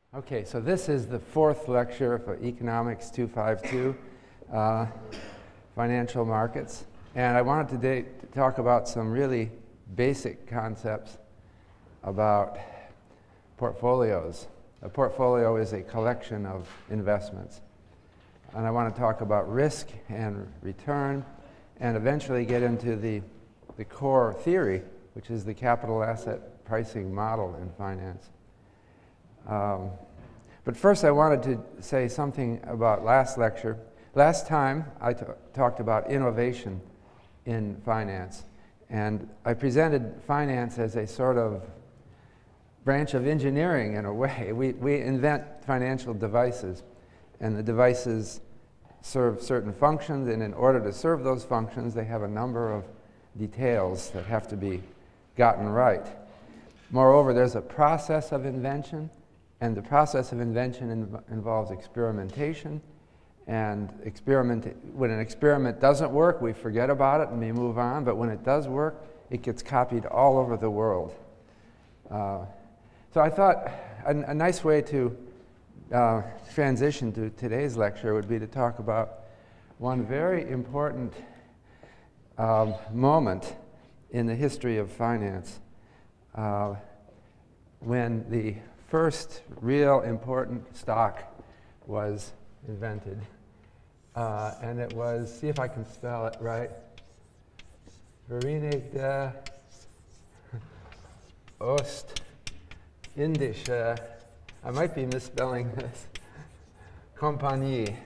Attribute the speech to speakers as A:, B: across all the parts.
A: Okay, so this is the fourth lecture for Economics 252, Financial Markets. And I wanted today to talk about some really basic concepts about portfolios. A portfolio is a collection of investments. And I want to talk about risk and return, and eventually get into the core theory, which is the capital asset pricing model in finance. But first I wanted to say something about last lecture. Last time I talked about innovation in finance, and I presented finance as a sort of branch of engineering in a way. We invent financial devices, and the devices serve certain functions, and in order to serve those functions they have a number of details that have to be gotten right. Moreover, there's a process of invention, and the process of invention involves experimentation. And when an experiment doesn't work, we forget about it and we move on. But when it does work, it gets copied all over the world. So I thought a nice way to transition to today's lecture would be to talk about one very important moment in the history of finance, when the first real important stock was invented. And it was, see if I can spell it right, Verenigde Oost-Indische, I might be misspelling this, Compagnie,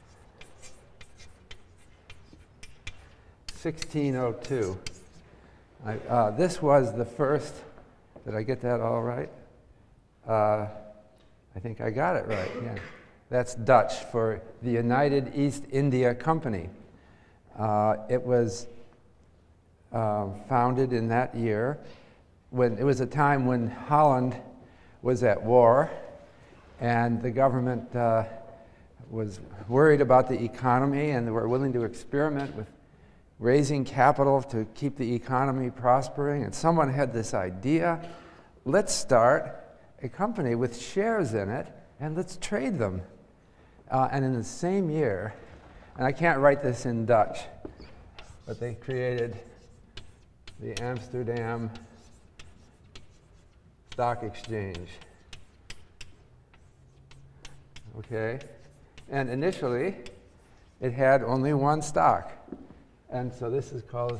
A: 1602. This was the first, did I get that all right? I think I got it right, yeah. That's Dutch for the United East India Company. It was founded in that year. It was a time when Holland was at war, and the government was worried about the economy, and they were willing to experiment with raising capital to keep the economy prospering. And someone had this idea, let's start a company with shares in it, and let's trade them. And in the same year, and I can't write this in Dutch, but they created the Amsterdam Stock Exchange. Okay? And initially, it had only one stock. And so this is called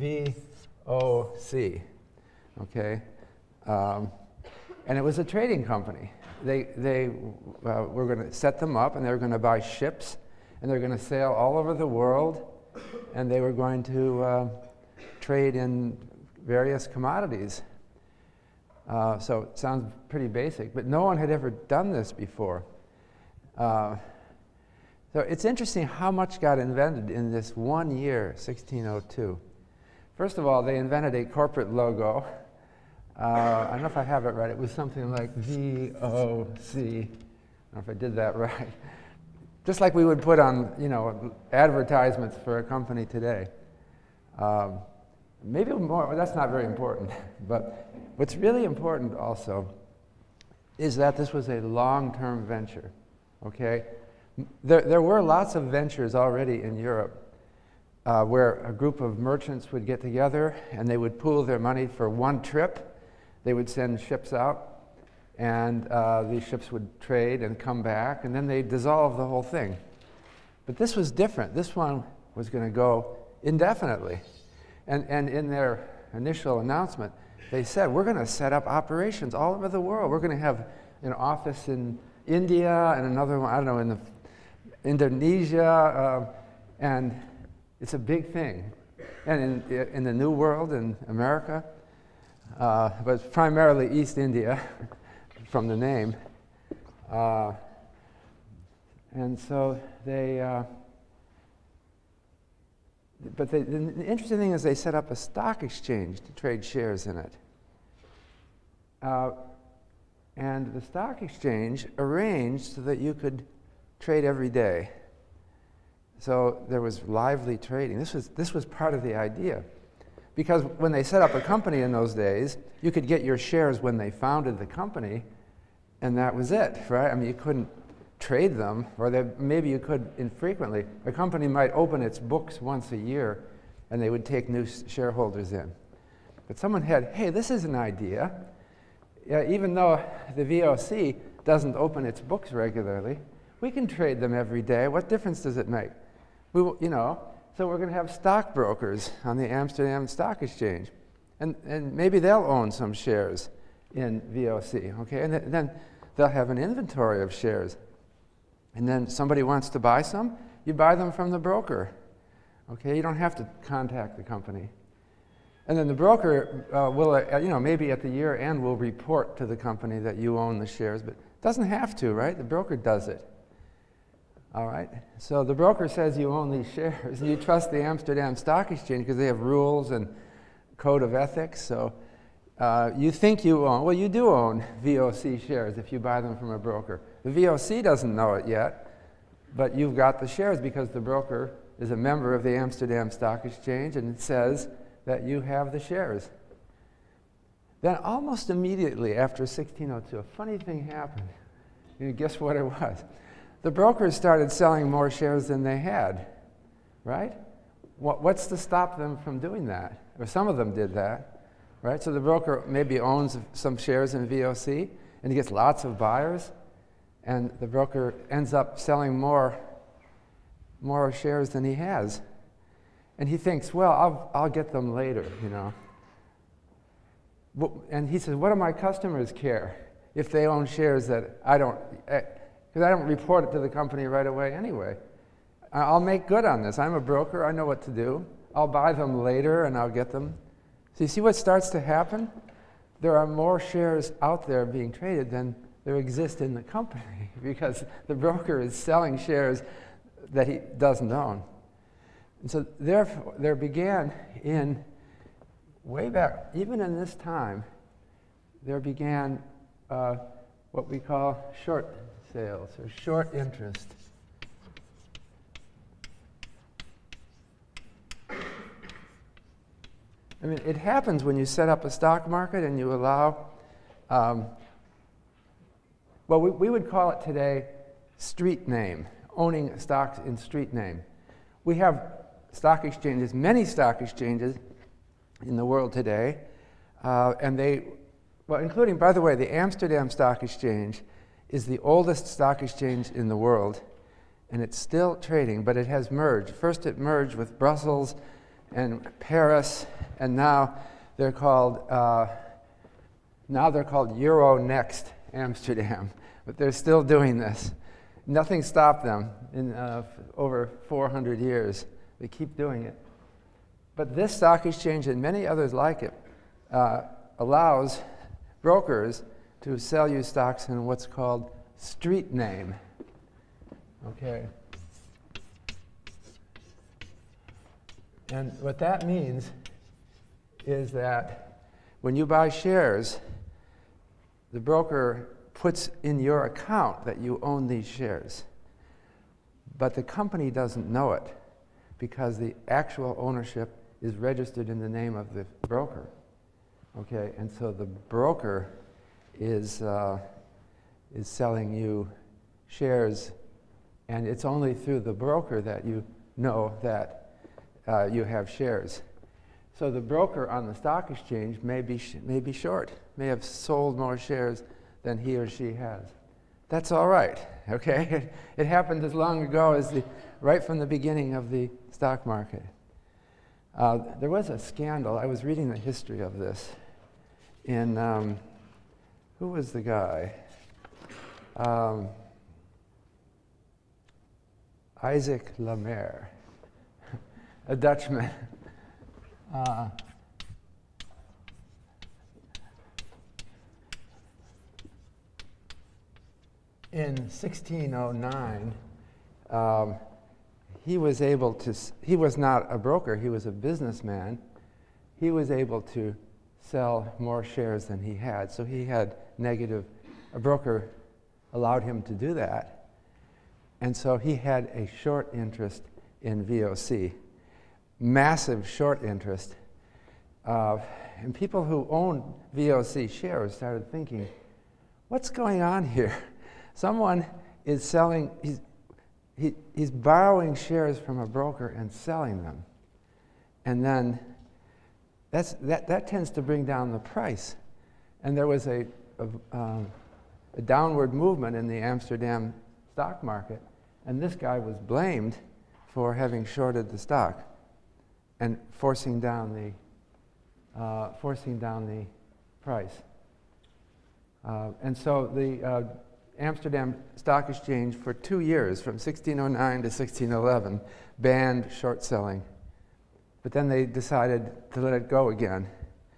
A: VOC. Okay? And it was a trading company. They were going to set them up, and they were going to buy ships, and they were going to sail all over the world, and they were going to trade in various commodities. So it sounds pretty basic, but no one had ever done this before. So it's interesting how much got invented in this 1 year, 1602. First of all, they invented a corporate logo. I don't know if I have it right. It was something like VOC. I don't know if I did that right. Just like we would put on, advertisements for a company today. Maybe more. Well, that's not very important. But what's really important also is that this was a long-term venture. Okay, there were lots of ventures already in Europe where a group of merchants would get together and they would pool their money for one trip. They would send ships out, and these ships would trade and come back, and then they'd dissolve the whole thing. But this was different. This one was going to go indefinitely. And in their initial announcement, they said, we're going to set up operations all over the world. We're going to have an office in India and another one, I don't know, in Indonesia, and it's a big thing. And in the New World, in America, but it's primarily East India from the name. And so the interesting thing is they set up a stock exchange to trade shares in it. And the stock exchange arranged so that you could trade every day. So there was lively trading. This was part of the idea. Because when they set up a company in those days, you could get your shares when they founded the company, and that was it, right? I mean, you couldn't trade them, or maybe you could infrequently. A company might open its books once a year, and they would take new shareholders in. But someone had, hey, this is an idea. Even though the VOC doesn't open its books regularly, we can trade them every day. What difference does it make? So we're going to have stockbrokers on the Amsterdam Stock Exchange, and maybe they'll own some shares in VOC, okay? And then they'll have an inventory of shares. And then somebody wants to buy some, you buy them from the broker, okay? You don't have to contact the company. And then the broker will, maybe at the year end will report to the company that you own the shares, but doesn't have to, right? The broker does it. All right? So the broker says you own these shares, and you trust the Amsterdam Stock Exchange because they have rules and code of ethics. So you think you own, well, you do own VOC shares if you buy them from a broker. The VOC doesn't know it yet, but you've got the shares because the broker is a member of the Amsterdam Stock Exchange, and it says that you have the shares. Then almost immediately after 1602, a funny thing happened. Guess what it was? The brokers started selling more shares than they had, right? What's to stop them from doing that? Or some of them did that, right? So the broker maybe owns some shares in VOC, and he gets lots of buyers, and the broker ends up selling more shares than he has. And he thinks, well, I'll get them later, And he says, what do my customers care if they own shares that I don't, because I don't report it to the company right away anyway. I'll make good on this. I'm a broker. I know what to do. I'll buy them later and I'll get them. So you see what starts to happen? There are more shares out there being traded than there exist in the company because the broker is selling shares that he doesn't own. And so therefore, there began way back, even in this time, there began what we call short sales or short interest. I mean, it happens when you set up a stock market and you allow, we would call it today street name, owning stocks in street name. We have stock exchanges, many stock exchanges in the world today, including, by the way, the Amsterdam Stock Exchange is the oldest stock exchange in the world, and it's still trading, but it has merged. First it merged with Brussels and Paris, and now they're called Euronext Amsterdam, but they're still doing this. Nothing stopped them in over 400 years. They keep doing it. But this stock exchange and many others like it allows brokers to sell you stocks in what's called street name. Okay. And what that means is that when you buy shares, the broker puts in your account that you own these shares. But the company doesn't know it because the actual ownership is registered in the name of the broker. Okay, and so the broker is selling you shares, and it's only through the broker that you know that you have shares. So the broker on the stock exchange may be short, may have sold more shares than he or she has. That's all right, okay? It happened as long ago as right from the beginning of the stock market. There was a scandal. I was reading the history of this in, who was the guy? Isaac Lemaire, a Dutchman. In 1609, he was not a broker, he was a businessman. He was able to sell more shares than he had, so he had a broker allowed him to do that. And so he had a short interest in VOC, massive short interest. And people who owned VOC shares started thinking, what's going on here? Someone is selling, he's borrowing shares from a broker and selling them. And then that tends to bring down the price. And there was a downward movement in the Amsterdam stock market, and this guy was blamed for having shorted the stock and forcing down the price. And so the Amsterdam Stock Exchange for 2 years, from 1609 to 1611, banned short selling. But then they decided to let it go again.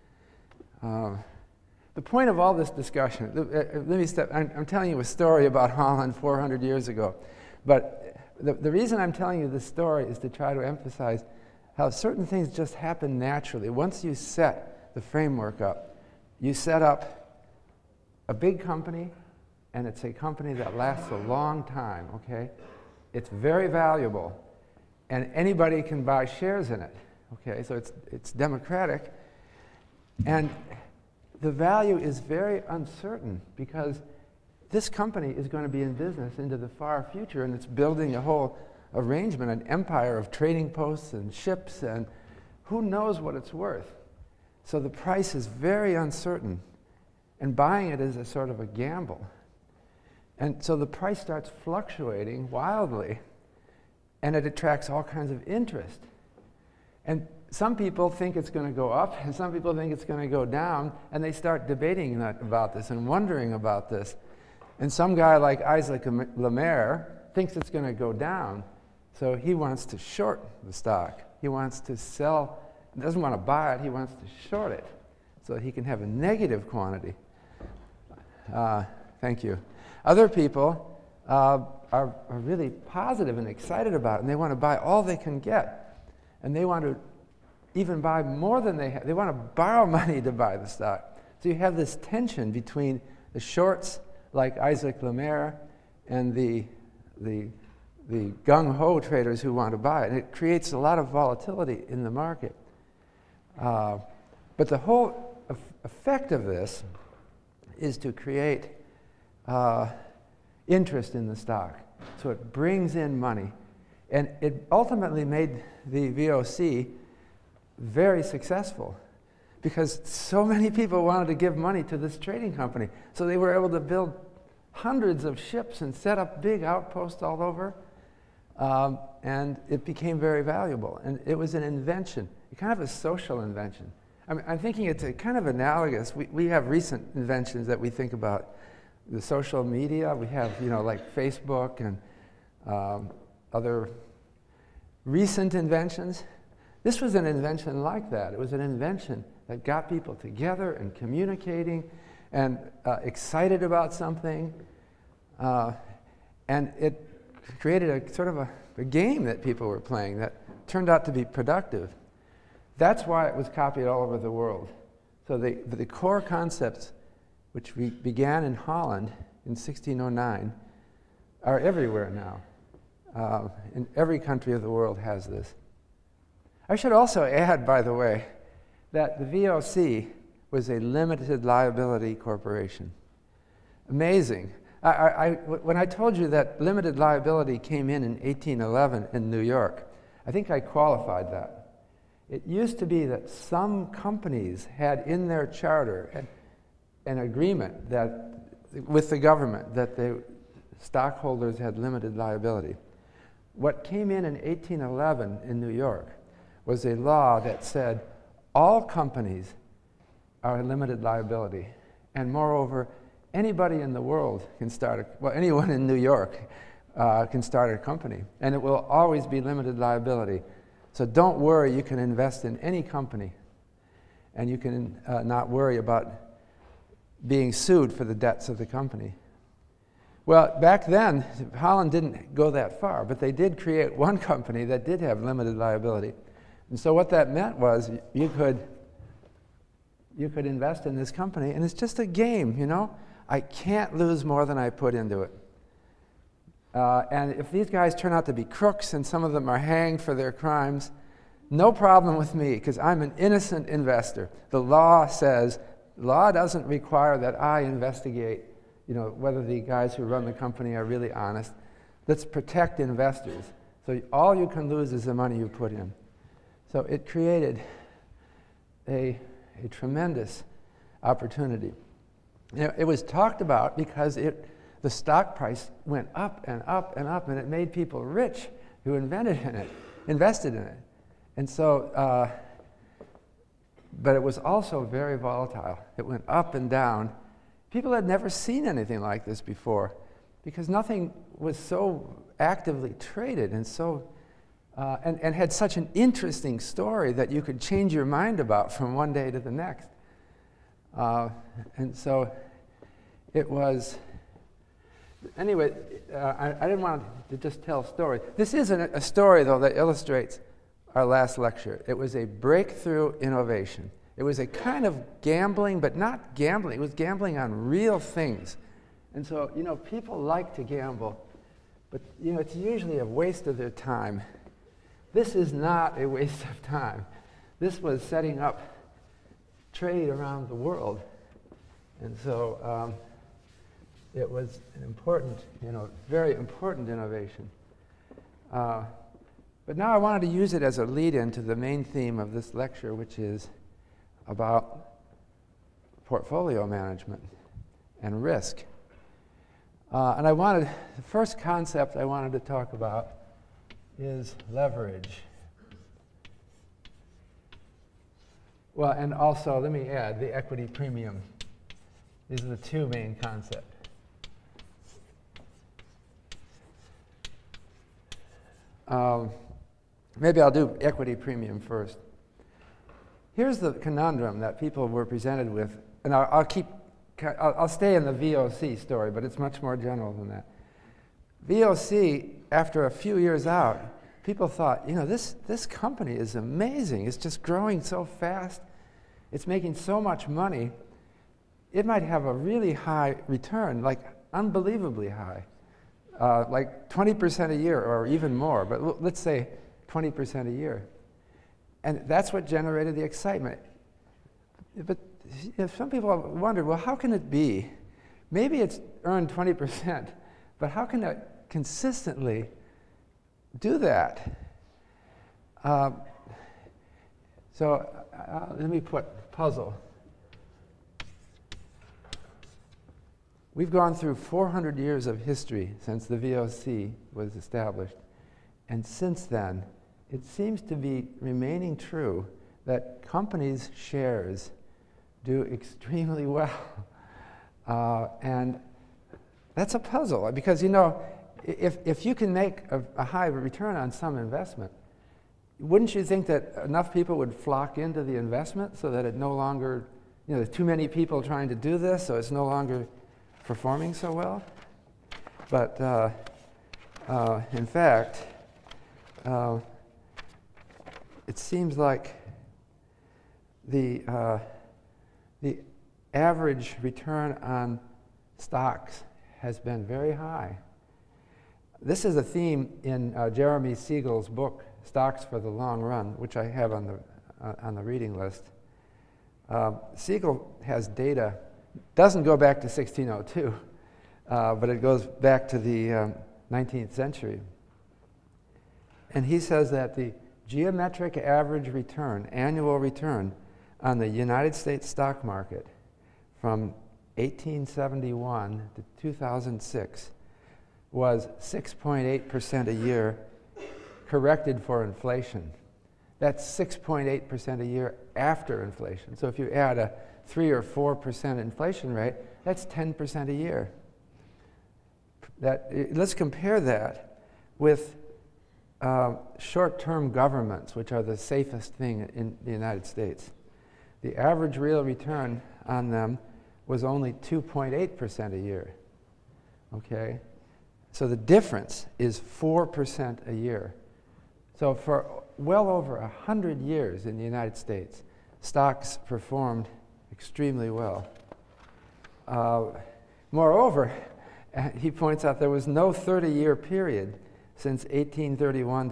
A: The point of all this discussion, let me step, I'm telling you a story about Holland 400 years ago. But the reason I'm telling you this story is to try to emphasize how certain things just happen naturally. Once you set the framework up, you set up a big company, and it's a company that lasts a long time, okay? It's very valuable, and anybody can buy shares in it, okay? So it's democratic, and the value is very uncertain because this company is going to be in business into the far future, and it's building a whole arrangement, an empire of trading posts and ships, and who knows what it's worth. So the price is very uncertain, and buying it is a sort of a gamble. And so the price starts fluctuating wildly, and it attracts all kinds of interest. And some people think it's going to go up, and some people think it's going to go down, and they start debating about this and wondering about this. And some guy like Isaac Le Maire thinks it's going to go down, so he wants to short the stock. He wants to sell, he doesn't want to buy it, he wants to short it so that he can have a negative quantity. Thank you. Other people are really positive and excited about it, and they want to buy all they can get. And they want to even buy more than they have. They want to borrow money to buy the stock. So you have this tension between the shorts, like Isaac Le Maire, and the gung-ho traders who want to buy it. And it creates a lot of volatility in the market. But the whole effect of this is to create interest in the stock. So it brings in money. And it ultimately made the VOC very successful because so many people wanted to give money to this trading company. So they were able to build hundreds of ships and set up big outposts all over. And it became very valuable. And it was an invention, kind of a social invention. I mean, I'm thinking it's a kind of analogous. We have recent inventions that we think about. The social media, we have, like Facebook and other recent inventions. This was an invention like that. It was an invention that got people together and communicating and excited about something. And it created a sort of a game that people were playing that turned out to be productive. That's why it was copied all over the world. So the core concepts, which we began in Holland in 1609, are everywhere now. In every country of the world has this. I should also add, by the way, that the VOC was a limited liability corporation. Amazing. When I told you that limited liability came in 1811 in New York, I think I qualified that. It used to be that some companies had in their charter an agreement that, with the government that the stockholders had limited liability. What came in 1811 in New York was a law that said all companies are limited liability, and moreover, anybody in the world can start, anyone in New York can start a company, and it will always be limited liability. So don't worry, you can invest in any company, and you can not worry about being sued for the debts of the company. Well, back then, Holland didn't go that far, but they did create one company that did have limited liability. And so what that meant was you could invest in this company, and it's just a game, I can't lose more than I put into it. And if these guys turn out to be crooks and some of them are hanged for their crimes, no problem with me, because I'm an innocent investor. The law says, law doesn't require that I investigate you know, whether the guys who run the company are really honest. Let's protect investors. So all you can lose is the money you put in. So it created a tremendous opportunity. You know, it was talked about because the stock price went up and up and up, and it made people rich who invested in it. And so, but it was also very volatile. It went up and down. People had never seen anything like this before because nothing was so actively traded and so and had such an interesting story that you could change your mind about from one day to the next. And so it was, anyway, I didn't want to just tell a story. This is a story, though, that illustrates our last lecture. It was a breakthrough innovation. It was a kind of gambling, but not gambling. It was gambling on real things. And so, you know, people like to gamble, but, you know, it's usually a waste of their time. This is not a waste of time. This was setting up trade around the world. And so it was an important, you know, very important innovation. But now I wanted to use it as a lead-in to the main theme of this lecture, which is about portfolio management and risk. And the first concept I wanted to talk about is leverage. Well, and also, let me add, the equity premium. These are the two main concepts. Maybe I'll do equity premium first. Here's the conundrum that people were presented with, and I'll stay in the VOC story, but it's much more general than that. VOC, after a few years out, people thought, you know, this company is amazing. It's just growing so fast. It's making so much money. It might have a really high return, like unbelievably high, like 20% a year or even more, but let's say 20% a year. And that's what generated the excitement. But if some people have wondered, well, how can it be? Maybe it's earned 20%, but how can it consistently do that? So let me put puzzle. We've gone through 400 years of history since the VOC was established. And since then, it seems to be remaining true that companies' shares do extremely well. And that's a puzzle, because, you know, if you can make a high return on some investment, wouldn't you think that enough people would flock into the investment so that it no longer, you know, there's too many people trying to do this, so it's no longer performing so well? But in fact, it seems like the average return on stocks has been very high. This is a theme in Jeremy Siegel's book, Stocks for the Long Run, which I have on the reading list. Siegel has data, doesn't go back to 1602, but it goes back to the 19th century. And he says that the geometric average return, annual return, on the United States stock market from 1871 to 2006 was 6.8% a year, corrected for inflation. That's 6.8% a year after inflation. So if you add a 3 or 4% inflation rate, that's 10% a year. Let's compare that with short-term governments, which are the safest thing in the United States. The average real return on them was only 2.8% a year. Okay? So the difference is 4% a year. So for well over 100 years in the United States, stocks performed extremely well. Moreover, he points out there was no 30-year period since 1831 to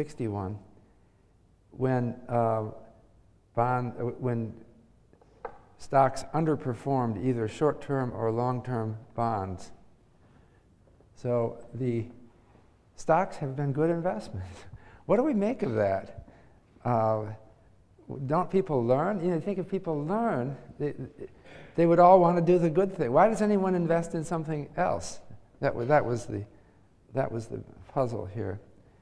A: 1861 when stocks underperformed either short-term or long-term bonds. So the stocks have been good investments. What do we make of that? Don't people learn? I think if people learn, they would all want to do the good thing. Why does anyone invest in something else? That was the puzzle here.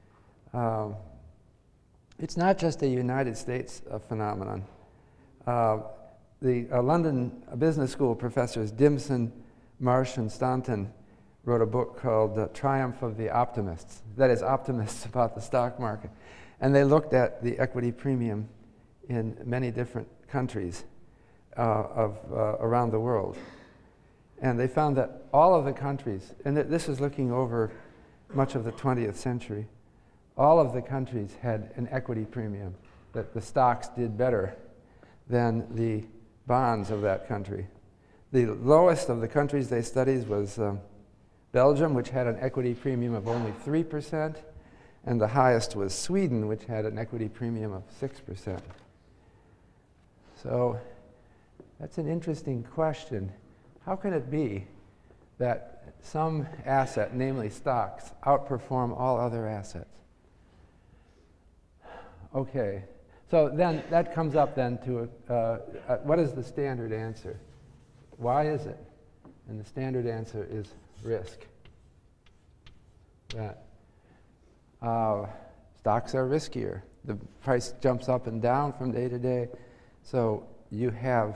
A: It's not just a United States phenomenon. The London Business School professors Dimson, Marsh, and Staunton wrote a book called The Triumph of the Optimists. That is, optimists about the stock market. And they looked at the equity premium in many different countries around the world. And they found that all of the countries, and this is looking over much of the 20th century, all of the countries had an equity premium, that the stocks did better than the bonds of that country. The lowest of the countries they studied was Belgium, which had an equity premium of only 3%, and the highest was Sweden, which had an equity premium of 6%. So that's an interesting question. How can it be that some asset, namely stocks, outperform all other assets? Okay, so then that comes up then to what is the standard answer? Why is it? And the standard answer is risk. That stocks are riskier. The price jumps up and down from day to day, so you have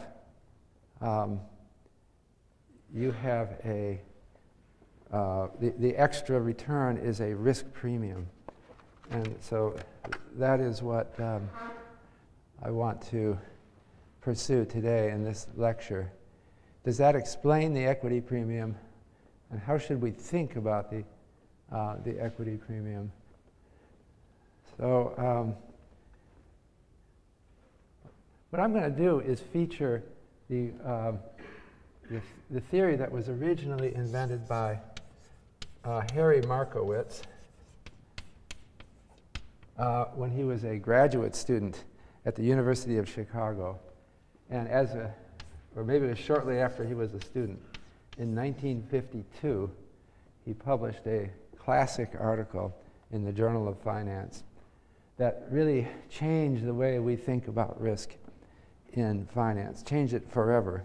A: the extra return is a risk premium. And so that is what I want to pursue today in this lecture. Does that explain the equity premium? And how should we think about the equity premium? So what I'm going to do is feature the theory that was originally invented by Harry Markowitz when he was a graduate student at the University of Chicago. And or maybe it was shortly after he was a student, in 1952, he published a classic article in the Journal of Finance that really changed the way we think about risk in finance, changed it forever.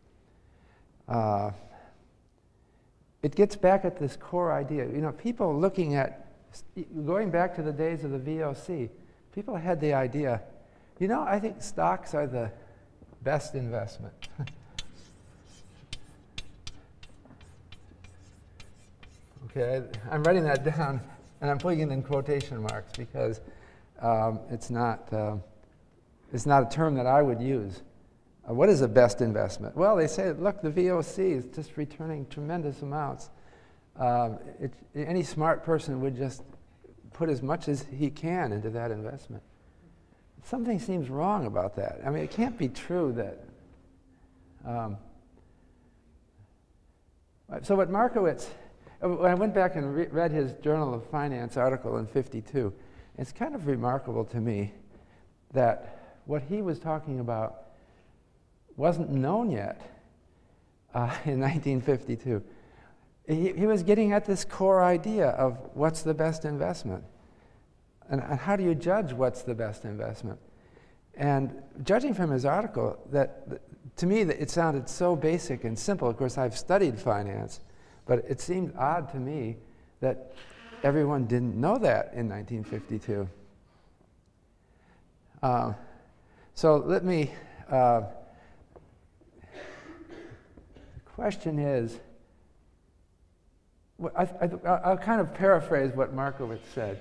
A: It gets back at this core idea. People looking at, going back to the days of the VOC, people had the idea, I think stocks are the best investment. Okay, I'm writing that down, and I'm putting it in quotation marks because it's not a term that I would use. What is the best investment? Well, they say, look, the VOC is just returning tremendous amounts. Any smart person would just put as much as he can into that investment. Something seems wrong about that. I mean, it can't be true that... So what Markowitz... When I went back and read his Journal of Finance article in '52, it's kind of remarkable to me that what he was talking about wasn't known yet in 1952. He was getting at this core idea of what's the best investment. And how do you judge what's the best investment? And judging from his article, to me, it sounded so basic and simple. Of course, I've studied finance, but it seemed odd to me that everyone didn't know that in 1952. So let me, the question is, I'll kind of paraphrase what Markowitz said.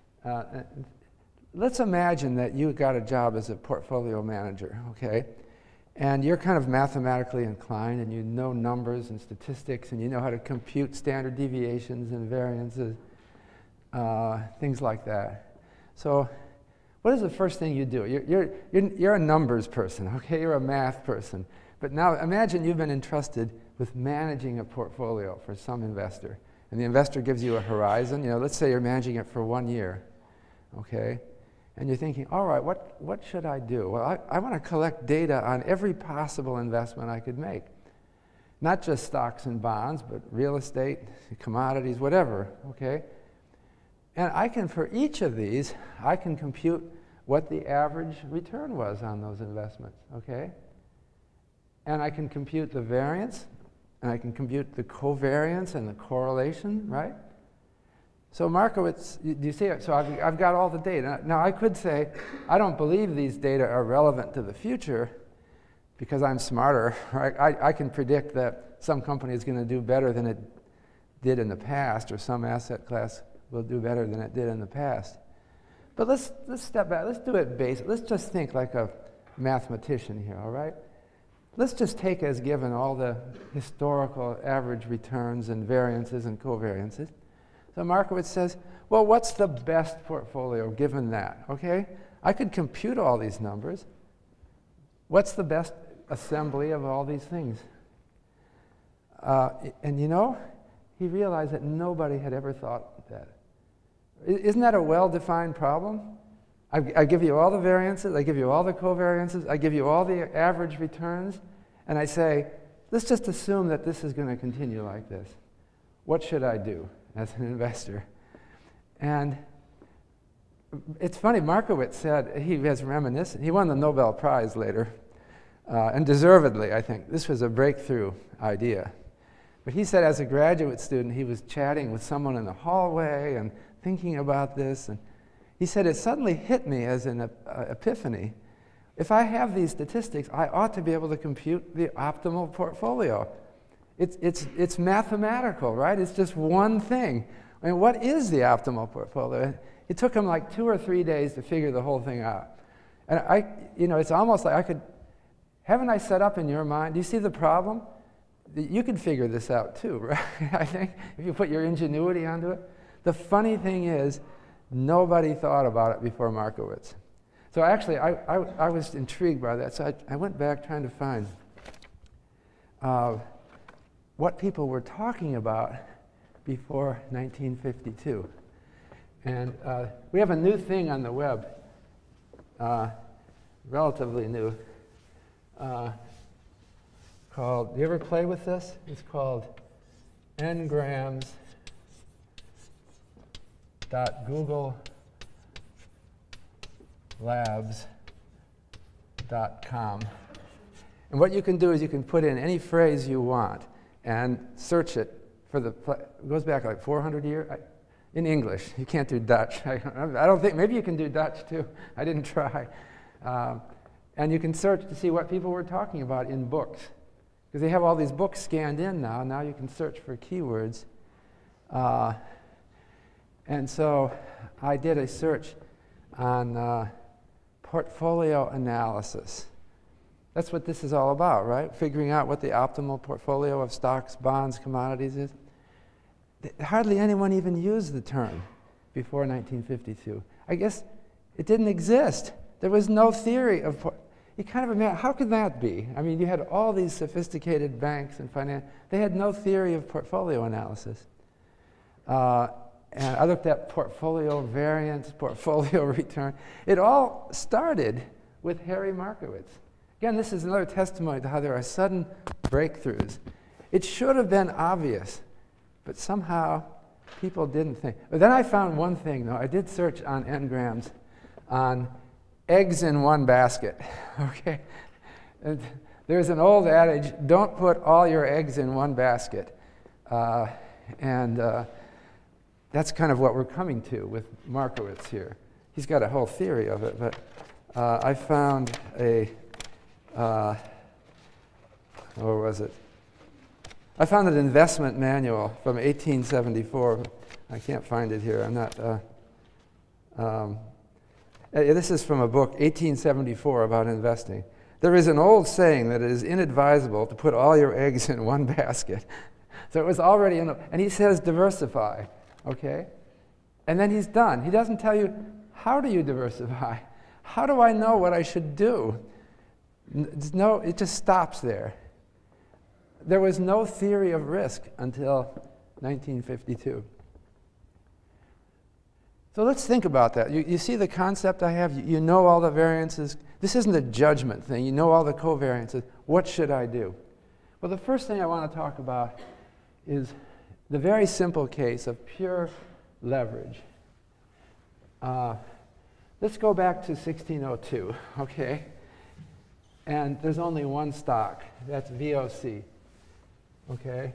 A: Let's imagine that you got a job as a portfolio manager, okay? And you're kind of mathematically inclined, and you know numbers and statistics, and you know how to compute standard deviations and variances, things like that. So what is the first thing you do? You're a numbers person, okay? You're a math person. But now imagine you've been entrusted with managing a portfolio for some investor. And the investor gives you a horizon. Let's say you're managing it for 1 year, okay? and you're thinking, all right, what should I do? Well, I want to collect data on every possible investment I could make. Not just stocks and bonds, but real estate, commodities, whatever, okay? And I can, for each of these, I can compute what the average return was on those investments, okay? And I can compute the variance, and I can compute the covariance and the correlation, right? So Markowitz, do you see it? So I've got all the data. Now I could say, I don't believe these data are relevant to the future because I'm smarter, right? I can predict that some company is going to do better than it did in the past, or some asset class will do better than it did in the past. But let's step back. Let's do it basic. Let's just think like a mathematician here, all right? Let's just take as given all the historical average returns and variances and covariances. So Markowitz says, well, what's the best portfolio given that, okay? I could compute all these numbers. What's the best assembly of all these things? And you know, he realized that nobody had ever thought that. Isn't that a well-defined problem? I give you all the variances, I give you all the covariances, I give you all the average returns, and I say, let's just assume that this is going to continue like this. What should I do as an investor? And it's funny, Markowitz said, he has reminiscent, he won the Nobel Prize later, and deservedly, I think. This was a breakthrough idea. But he said as a graduate student, he was chatting with someone in the hallway and thinking about this, and he said, it suddenly hit me as an epiphany. If I have these statistics, I ought to be able to compute the optimal portfolio. It's mathematical, right? It's just one thing. I mean, what is the optimal portfolio? It took him like 2 or 3 days to figure the whole thing out. And it's almost like haven't I set up in your mind, do you see the problem? You could figure this out too, right? I think, if you put your ingenuity onto it. The funny thing is, nobody thought about it before Markowitz. So actually, I was intrigued by that. So I went back trying to find what people were talking about before 1952. And we have a new thing on the web, relatively new, called, do you ever play with this? It's called ngrams.googlelabs.com. And what you can do is you can put in any phrase you want and search it for the, it goes back like 400 years, in English. You can't do Dutch. I don't think, maybe you can do Dutch too. I didn't try. And you can search to see what people were talking about in books. Because they have all these books scanned in now. Now you can search for keywords. And so I did a search on portfolio analysis. That's what this is all about, right? Figuring out what the optimal portfolio of stocks, bonds, commodities is. Hardly anyone even used the term before 1952. I guess it didn't exist. There was no theory of, you kind of imagine, how could that be? I mean, you had all these sophisticated banks and finance, they had no theory of portfolio analysis. And I looked at portfolio variance, portfolio return. It all started with Harry Markowitz. Again, this is another testimony to how there are sudden breakthroughs. It should have been obvious, but somehow people didn't think. But then I found one thing, though. I did search on Ngrams on eggs in one basket, okay? And there's an old adage, don't put all your eggs in one basket. That's kind of what we're coming to with Markowitz here. He's got a whole theory of it, but I found a, where was it? I found an investment manual from 1874. I can't find it here. I'm not, this is from a book, 1874, about investing. There is an old saying that it is inadvisable to put all your eggs in one basket. So it was already in, and he says diversify, okay? And then he's done. He doesn't tell you, how do you diversify? How do I know what I should do? No, it just stops there. There was no theory of risk until 1952. So let's think about that. You see the concept I have? You know all the variances. This isn't a judgment thing. You know all the covariances. What should I do? Well, the first thing I want to talk about is the very simple case of pure leverage. Let's go back to 1602, okay? And there's only one stock. That's VOC, okay?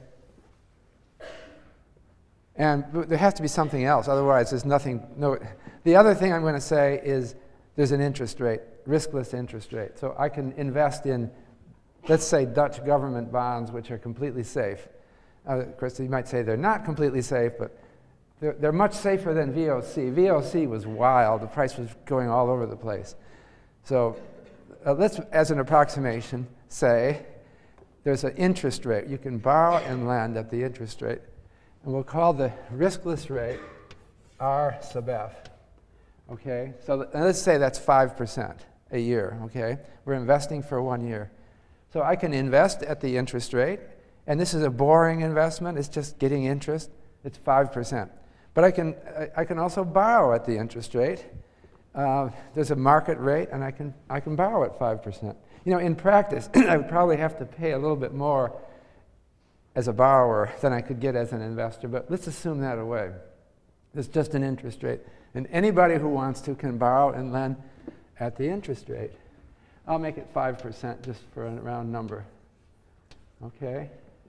A: And there has to be something else, otherwise there's nothing. No. The other thing I'm going to say is there's an interest rate, riskless interest rate. So I can invest in, let's say, Dutch government bonds, which are completely safe. Of course, you might say they're not completely safe, but they're much safer than VOC. VOC was wild. The price was going all over the place. So let's, as an approximation, say there's an interest rate. You can borrow and lend at the interest rate. And we'll call the riskless rate R sub f. Okay? So let's say that's 5% a year. Okay? We're investing for 1 year. So I can invest at the interest rate. And this is a boring investment. It's just getting interest. It's 5%. But I can also borrow at the interest rate. There's a market rate, and I can borrow at 5%. You know, in practice, I would probably have to pay a little bit more as a borrower than I could get as an investor. But let's assume that away. It's just an interest rate. And anybody who wants to can borrow and lend at the interest rate. I'll make it 5% just for a round number. Okay?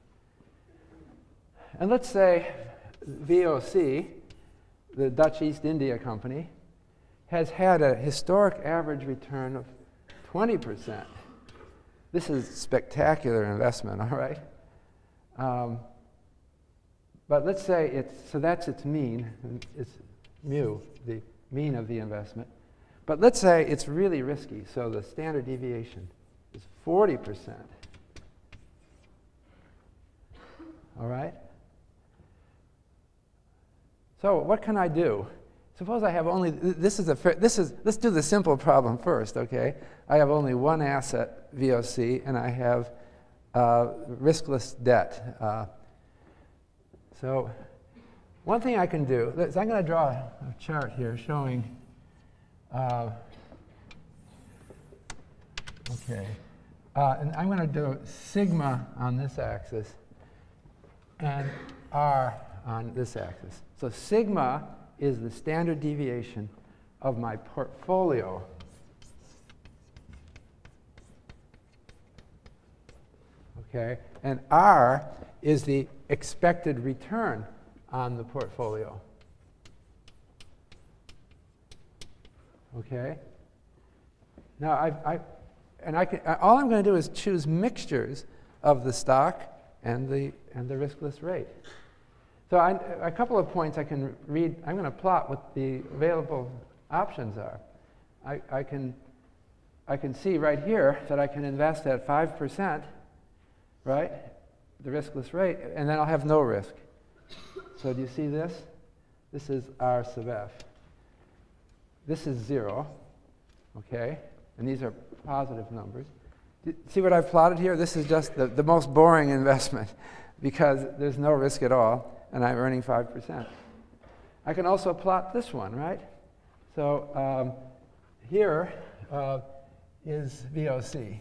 A: And let's say VOC, the Dutch East India Company, has had a historic average return of 20%. This is spectacular investment, all right? But let's say so that's its mean, it's mu, the mean of the investment. But let's say it's really risky, so the standard deviation is 40%. All right? So what can I do? Suppose I have only, let's do the simple problem first, okay? I have only one asset, VOC, and I have riskless debt. So one thing I can do is I'm going to draw a chart here showing, and I'm going to do sigma on this axis and R on this axis. So sigma is the standard deviation of my portfolio. Okay? And R is the expected return on the portfolio. Okay? Now, all I'm going to do is choose mixtures of the stock and the riskless rate. So a couple of points I can read. I'm going to plot what the available options are. I can see right here that I can invest at 5%, right, the riskless rate, and then I'll have no risk. So do you see this? This is R sub f. This is 0, okay? And these are positive numbers. See what I've plotted here? This is just the most boring investment because there's no risk at all, and I'm earning 5%. I can also plot this one, right? So here is VOC.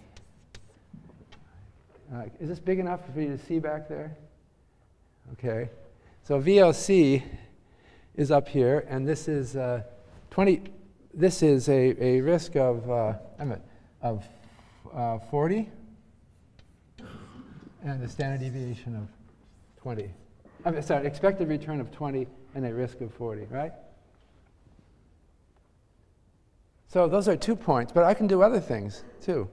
A: Is this big enough for you to see back there? Okay. So VOC is up here, and this is 20. This is a risk of 40, and a standard deviation of 20. Sorry, expected return of 20 and a risk of 40, right? So those are 2 points, but I can do other things too.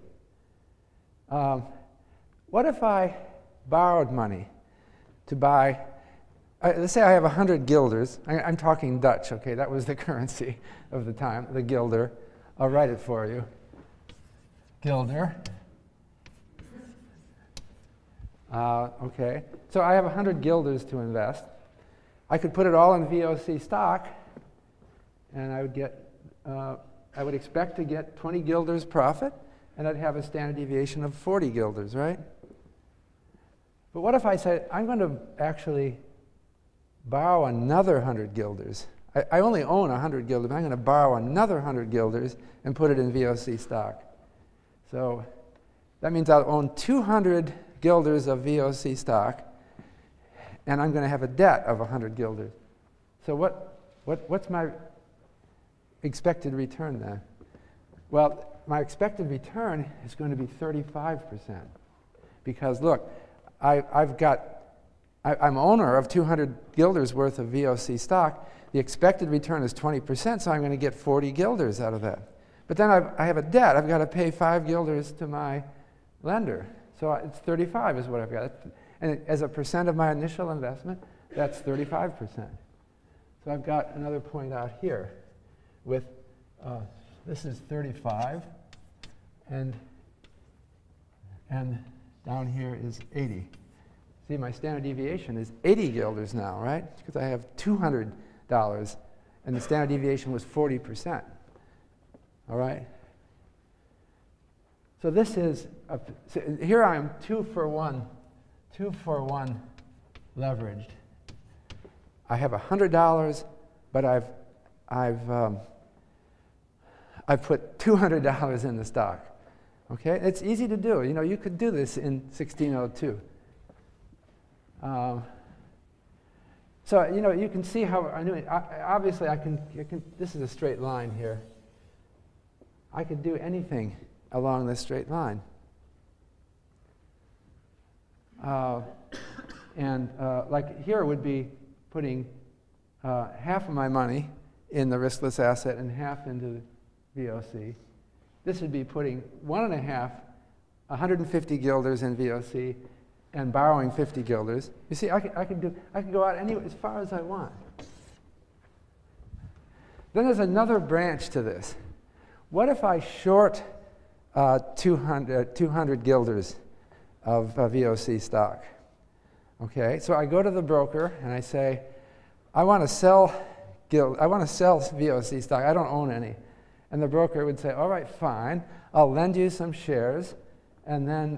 A: What if I borrowed money to buy, let's say I have 100 guilders. I'm talking Dutch, okay? That was the currency of the time, the guilder. I'll write it for you. Guilder. Okay, so I have 100 guilders to invest. I could put it all in VOC stock, and I would expect to get 20 guilders profit, and I'd have a standard deviation of 40 guilders, right? But what if I said, I'm going to actually borrow another 100 guilders? I only own 100 guilders, but I'm going to borrow another 100 guilders and put it in VOC stock. So that means I'll own 200 guilders of VOC stock, and I'm going to have a debt of 100 guilders. So what's my expected return then? Well, my expected return is going to be 35%. Because look, I'm owner of 200 guilders worth of VOC stock. The expected return is 20%, so I'm going to get 40 guilders out of that. But then I have a debt. I've got to pay 5 guilders to my lender. So it's 35 is what I've got. And as a percent of my initial investment, that's 35%. So I've got another point out here with, this is 35, and down here is 80. See, my standard deviation is 80 guilders now, right? Because I have $200, and the standard deviation was 40%. All right? So this is, so here I am 2 for 1 leveraged. I have $100, but I've put $200 in the stock. Okay, it's easy to do. You know, you could do this in 1602. So you know, you can see how I knew it. Obviously, I can. This is a straight line here. I could do anything along this straight line. Like here would be putting half of my money in the riskless asset and half into VOC. This would be putting 150 guilders in VOC and borrowing 50 guilders. You see, I could go out anywhere as far as I want. Then there's another branch to this. What if I short 200 guilders of VOC stock? Okay, so I go to the broker and I say, I want to sell VOC stock. I don't own any. And the broker would say, all right, fine. I'll lend you some shares, and then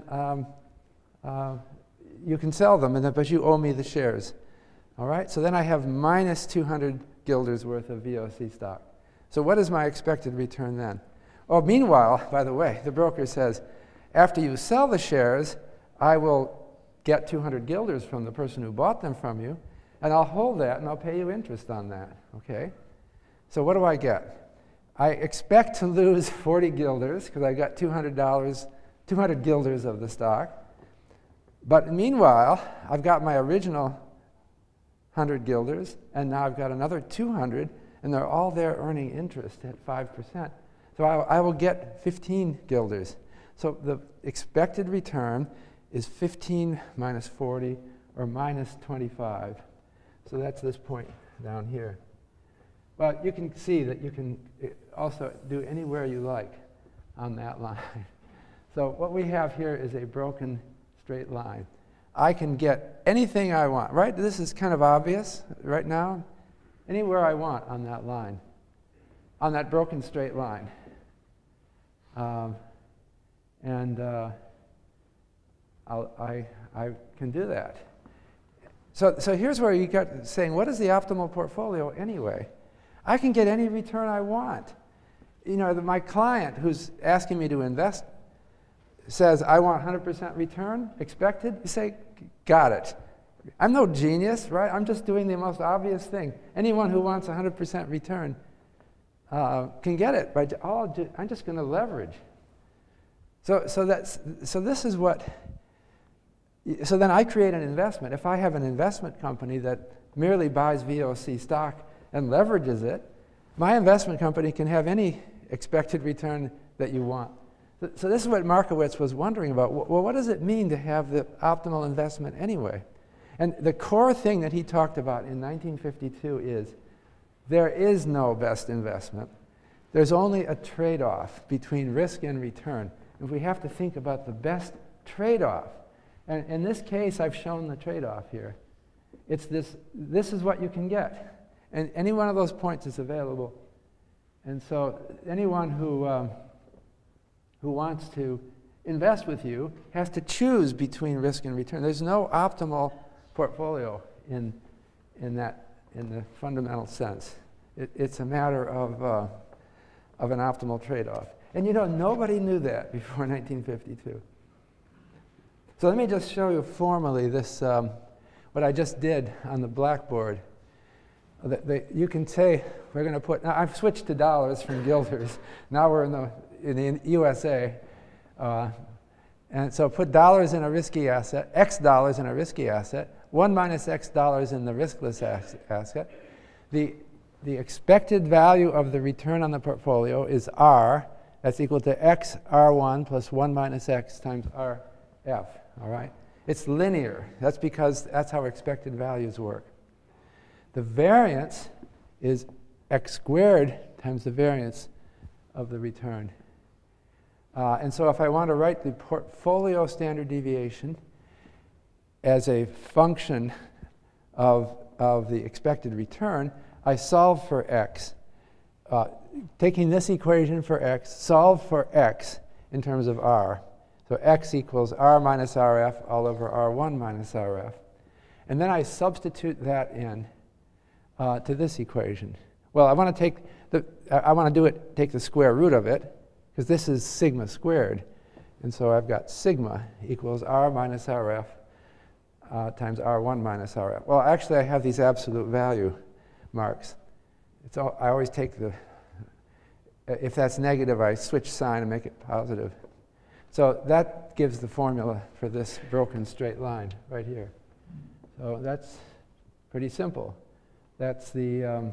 A: you can sell them, but you owe me the shares. All right? So then I have minus 200 guilders worth of VOC stock. So what is my expected return then? Oh, meanwhile, by the way, the broker says, after you sell the shares, I will get 200 guilders from the person who bought them from you, and I'll hold that, and I'll pay you interest on that. Okay? So what do I get? I expect to lose 40 guilders because I got $200 guilders of the stock. But meanwhile, I've got my original 100 guilders, and now I've got another 200, and they're all there earning interest at 5%. So I will get 15 guilders. So the expected return is 15 minus 40, or minus 25. So that's this point down here. Well, you can see that you can also do anywhere you like on that line. So what we have here is a broken straight line. I can get anything I want, right? This is kind of obvious right now. Anywhere I want on that line, on that broken straight line. I can do that. So here's where you got saying, what is the optimal portfolio anyway? I can get any return I want. You know, my client who's asking me to invest says, I want 100% return expected. You say, got it. I'm no genius, right? I'm just doing the most obvious thing. Anyone who wants 100% return can get it. I'm just going to leverage. So this is what. So then I create an investment. If I have an investment company that merely buys VOC stock and leverages it, my investment company can have any expected return that you want. So this is what Markowitz was wondering about. Well, what does it mean to have the optimal investment anyway? And the core thing that he talked about in 1952 is there is no best investment. There's only a trade-off between risk and return. If we have to think about the best trade-off, and in this case, I've shown the trade-off here. It's this is what you can get. And any one of those points is available. And so anyone who wants to invest with you has to choose between risk and return. There's no optimal portfolio in the fundamental sense. It's a matter of an optimal trade-off. And you know, nobody knew that before 1952. So let me just show you formally this, what I just did on the blackboard. You can say we're going to put, now I've switched to dollars from guilders. Now we're in the USA. And so put dollars in a risky asset, X dollars in a risky asset, 1 minus X dollars in the riskless asset. The expected value of the return on the portfolio is R. That's equal to X R1 plus 1 minus X times RF. All right? It's linear. That's because that's how expected values work. The variance is X squared times the variance of the return. And so if I want to write the portfolio standard deviation as a function of the expected return, I solve for X. Taking this equation for X, solve for X in terms of R. So X equals R minus RF all over R1 minus RF. And then I substitute that in to this equation. Well, I want to take take the square root of it, because this is sigma squared. And so I've got sigma equals R minus RF times R1 minus RF. Well, actually, I have these absolute value marks. I always take if that's negative, I switch sign and make it positive. So that gives the formula for this broken straight line right here. So that's pretty simple. That's the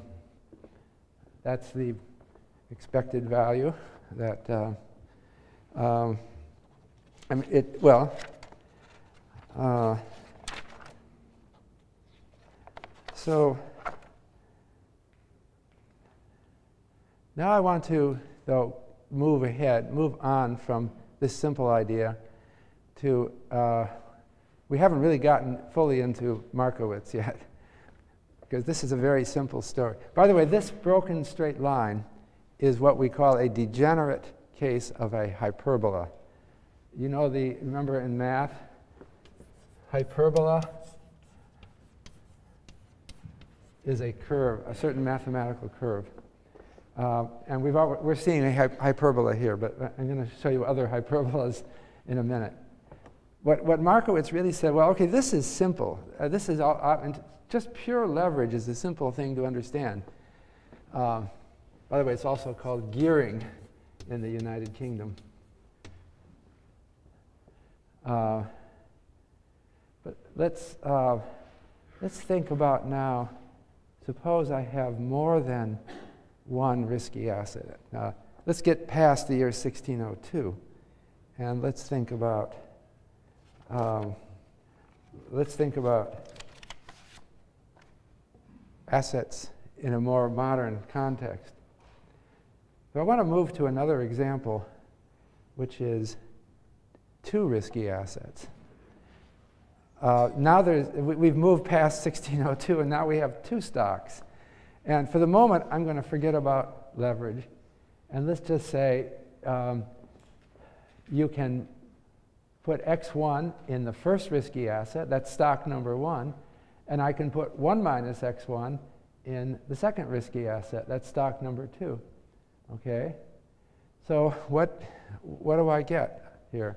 A: expected value that so now I want to, though, move on from this simple idea to, we haven't really gotten fully into Markowitz yet, because this is a very simple story. By the way, this broken straight line is what we call a degenerate case of a hyperbola. You know, remember in math, hyperbola is a curve, a certain mathematical curve. And we're seeing a hyperbola here, but I'm going to show you other hyperbolas in a minute. What Markowitz really said, well, okay, this is simple. This is all, and just pure leverage is a simple thing to understand. By the way, it's also called gearing in the United Kingdom. But let's think about now, suppose I have more than one risky asset. Let's get past the year 1602, and let's think about assets in a more modern context. So I want to move to another example, which is two risky assets. Now we've moved past 1602, and now we have two stocks. And for the moment, I'm going to forget about leverage. And let's just say you can put X1 in the first risky asset, that's stock number 1, and I can put 1 minus X1 in the second risky asset, that's stock number 2. Okay? So what do I get here?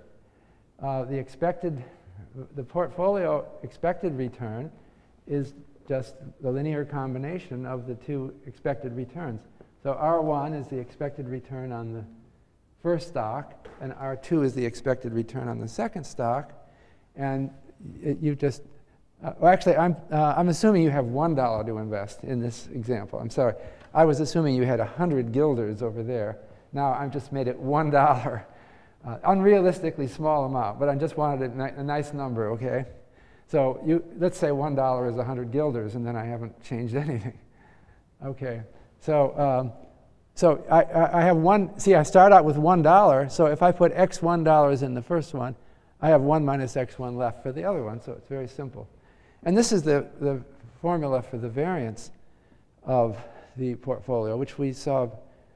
A: The portfolio expected return is just the linear combination of the two expected returns. So R1 is the expected return on the first stock, and R2 is the expected return on the second stock. And you just, well, actually, I'm assuming you have $1 to invest in this example. I'm sorry. I was assuming you had 100 guilders over there. Now I've just made it $1. Unrealistically small amount, but I just wanted a nice number, okay? So let's say $1 is 100 guilders, and then I haven't changed anything. Okay, so I have I start out with $1, so if I put X $1 in the first one, I have 1 minus X1 left for the other one, so it's very simple. And this is the formula for the variance of the portfolio, which we saw,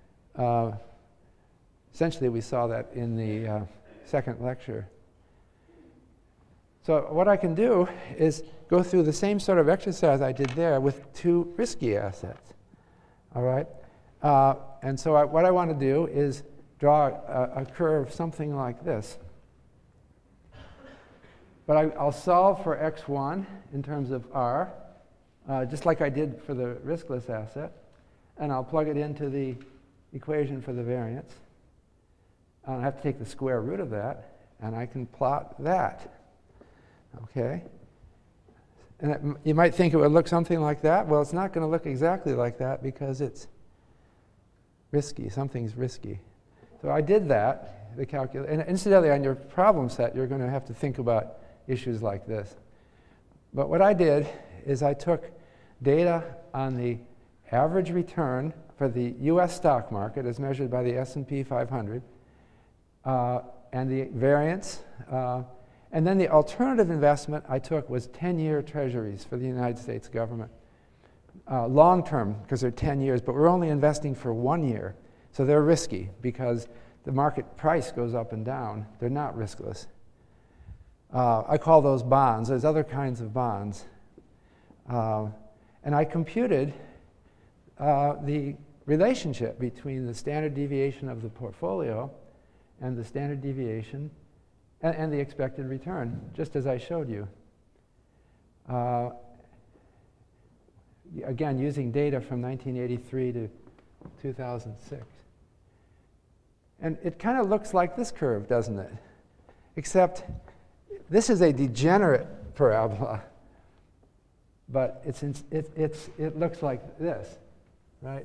A: essentially we saw that in the second lecture. So what I can do is go through the same sort of exercise I did there with two risky assets. all right? And so what I want to do is draw a curve something like this. But I'll solve for x1 in terms of r, just like I did for the riskless asset. And I'll plug it into the equation for the variance. I have to take the square root of that, and I can plot that. Okay? And you might think it would look something like that. Well, it's not going to look exactly like that because it's risky. Something's risky. So I did that, the calculation. And incidentally, on your problem set, you're going to have to think about issues like this. But what I did is I took data on the average return for the US stock market as measured by the S&P 500 and the variance. And then the alternative investment I took was 10-year treasuries for the United States government. Long term, because they're 10 years, but we're only investing for 1 year. So they're risky because the market price goes up and down. They're not riskless. I call those bonds. There's other kinds of bonds. And I computed the relationship between the standard deviation of the portfolio and the standard deviation and the expected return, just as I showed you. Again, using data from 1983 to 2006. And it kind of looks like this curve, doesn't it? Except this is a degenerate parabola, but it looks like this, right?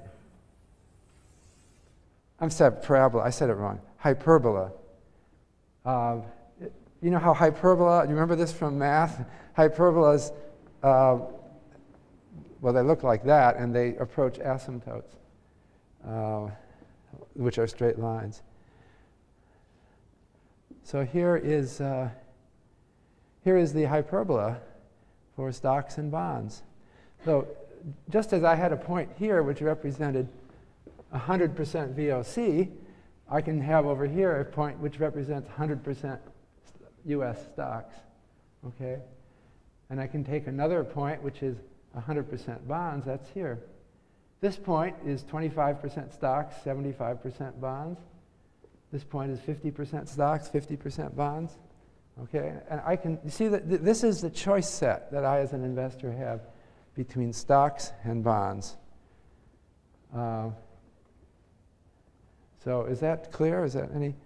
A: I'm sorry, parabola. I said it wrong. Hyperbola. You know how hyperbola, you remember this from math? Hyperbolas, well, they look like that, and they approach asymptotes, which are straight lines. So here is the hyperbola for stocks and bonds. So just as I had a point here which represented 100% VOC, I can have over here a point which represents 100% US stocks, okay? And I can take another point which is 100% bonds, that's here. This point is 25% stocks, 75% bonds. This point is 50% stocks, 50% bonds, okay? And I can, you see that this is the choice set that I as an investor have between stocks and bonds. So is that clear? Is that any?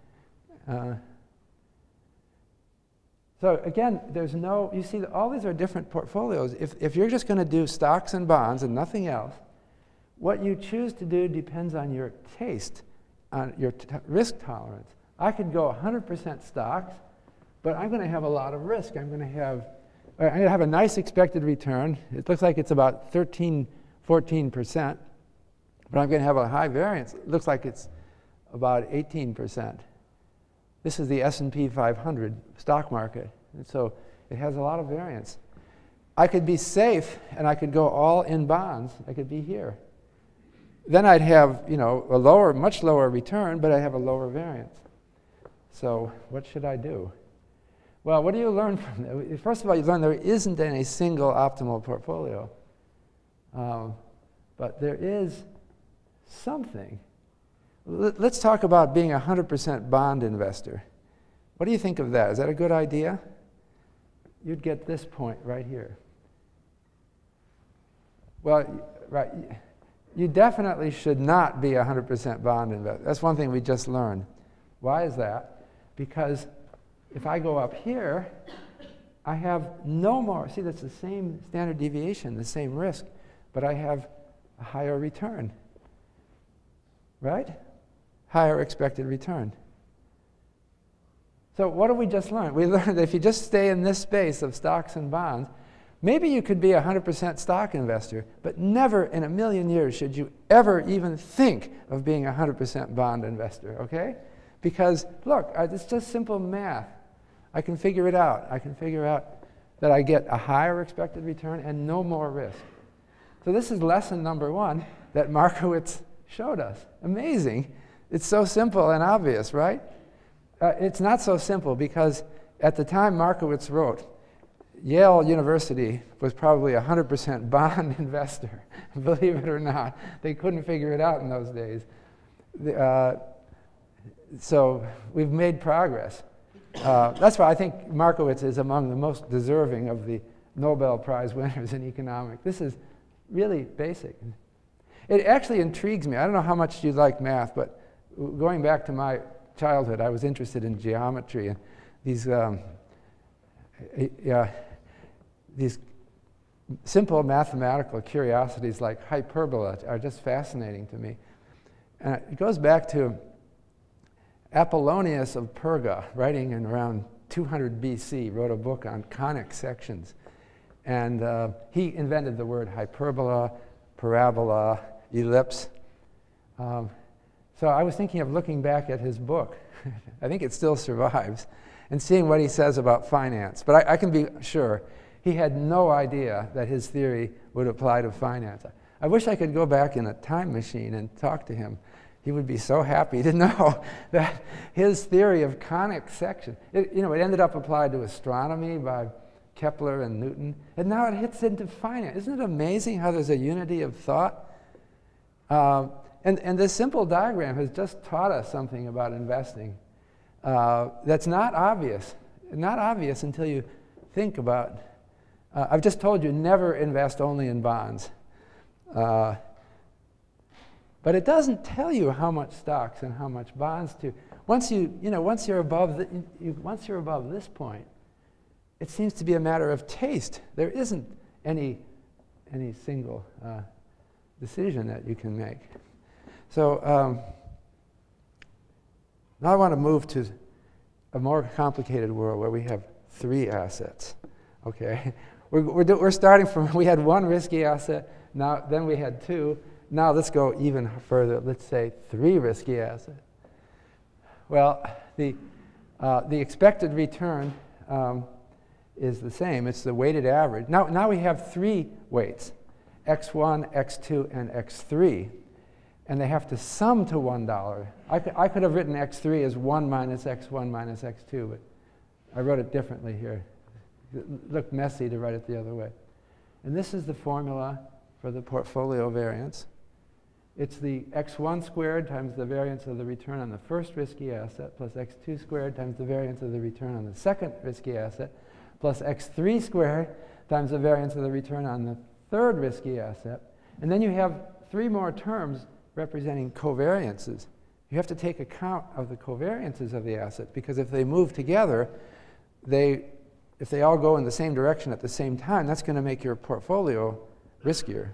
A: So again, there's no, you see, all these are different portfolios. If you're just going to do stocks and bonds and nothing else, what you choose to do depends on your taste, on your risk tolerance. I could go 100% stocks, but I'm going to have a lot of risk. I'm going to have a nice expected return. It looks like it's about 13, 14%, but I'm going to have a high variance. It looks like it's about 18%. This is the S&P 500 stock market, and so it has a lot of variance. I could be safe, and I could go all in bonds. I could be here. Then I'd have, you know, a lower, much lower return, but I have a lower variance. So what should I do? Well, what do you learn from that? First of all, you learn there isn't any single optimal portfolio, but there is something. Let's talk about being a 100% bond investor. What do you think of that? Is that a good idea? You'd get this point right here. Well, right, you definitely should not be a 100% bond investor. That's one thing we just learned. Why is that? Because if I go up here, I have no more. See, that's the same standard deviation, the same risk, but I have a higher return, right? Higher expected return. So what did we just learn? We learned that if you just stay in this space of stocks and bonds, maybe you could be a 100% stock investor, but never in a million years should you ever even think of being a 100% bond investor, okay? Because, look, it's just simple math. I can figure it out. I can figure out that I get a higher expected return and no more risk. So this is lesson number one that Markowitz showed us. Amazing. It's so simple and obvious, right? It's not so simple because at the time Markowitz wrote, Yale University was probably a 100% bond investor, believe it or not. They couldn't figure it out in those days. So we've made progress. That's why I think Markowitz is among the most deserving of the Nobel Prize winners in economics. This is really basic. It actually intrigues me. I don't know how much you like math, but going back to my childhood, I was interested in geometry, and these simple mathematical curiosities like hyperbola are just fascinating to me. And it goes back to Apollonius of Perga, writing in around 200 BC, wrote a book on conic sections. And he invented the word hyperbola, parabola, ellipse. So I was thinking of looking back at his book. I think it still survives, and seeing what he says about finance. But I can be sure he had no idea that his theory would apply to finance. I wish I could go back in a time machine and talk to him. He would be so happy to know that his theory of conic section, it ended up applied to astronomy by Kepler and Newton, and now it hits into finance. Isn't it amazing how there's a unity of thought? And this simple diagram has just taught us something about investing that's not obvious until you think about. I've just told you never invest only in bonds. But it doesn't tell you how much stocks and how much bonds to. Once you're above this point, it seems to be a matter of taste. There isn't any single decision that you can make. So now I want to move to a more complicated world where we have 3 assets. Okay, we're starting from, we had 1 risky asset. Then we had 2. Now let's go even further. Let's say 3 risky assets. Well, the expected return is the same. It's the weighted average. Now we have 3 weights, x1, x2, and x3, and they have to sum to $1. I could have written x3 as 1 minus x1 minus x2, but I wrote it differently here. It looked messy to write it the other way. And this is the formula for the portfolio variance. It's the x1 squared times the variance of the return on the first risky asset plus x2 squared times the variance of the return on the second risky asset plus x3 squared times the variance of the return on the third risky asset. And then you have 3 more terms representing covariances. You have to take account of the covariances of the assets, because if they move together, if they all go in the same direction at the same time, that's going to make your portfolio riskier.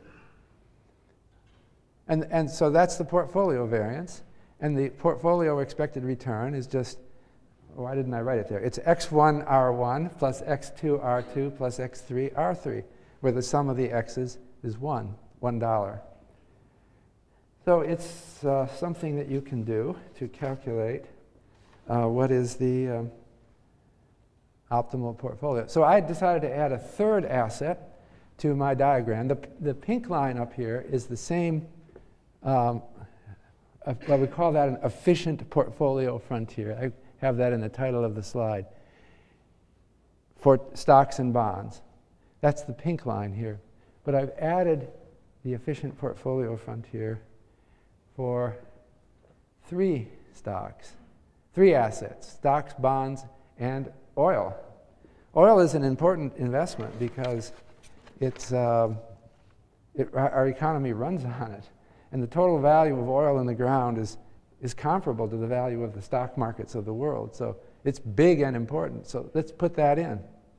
A: And so that's the portfolio variance. And the portfolio expected return is just, why didn't I write it there? It's x1 R1 plus x2 R2 plus x3 R3, where the sum of the x's is $1. So it's something that you can do to calculate what is the optimal portfolio. So I decided to add a 3rd asset to my diagram. The pink line up here is the same, well, we call that an efficient portfolio frontier. I have that in the title of the slide, for stocks and bonds. That's the pink line here. But I've added the efficient portfolio frontier for 3 stocks, 3 assets, stocks, bonds, and oil. Oil is an important investment because our economy runs on it. And the total value of oil in the ground is comparable to the value of the stock markets of the world. So it's big and important. So let's put that in.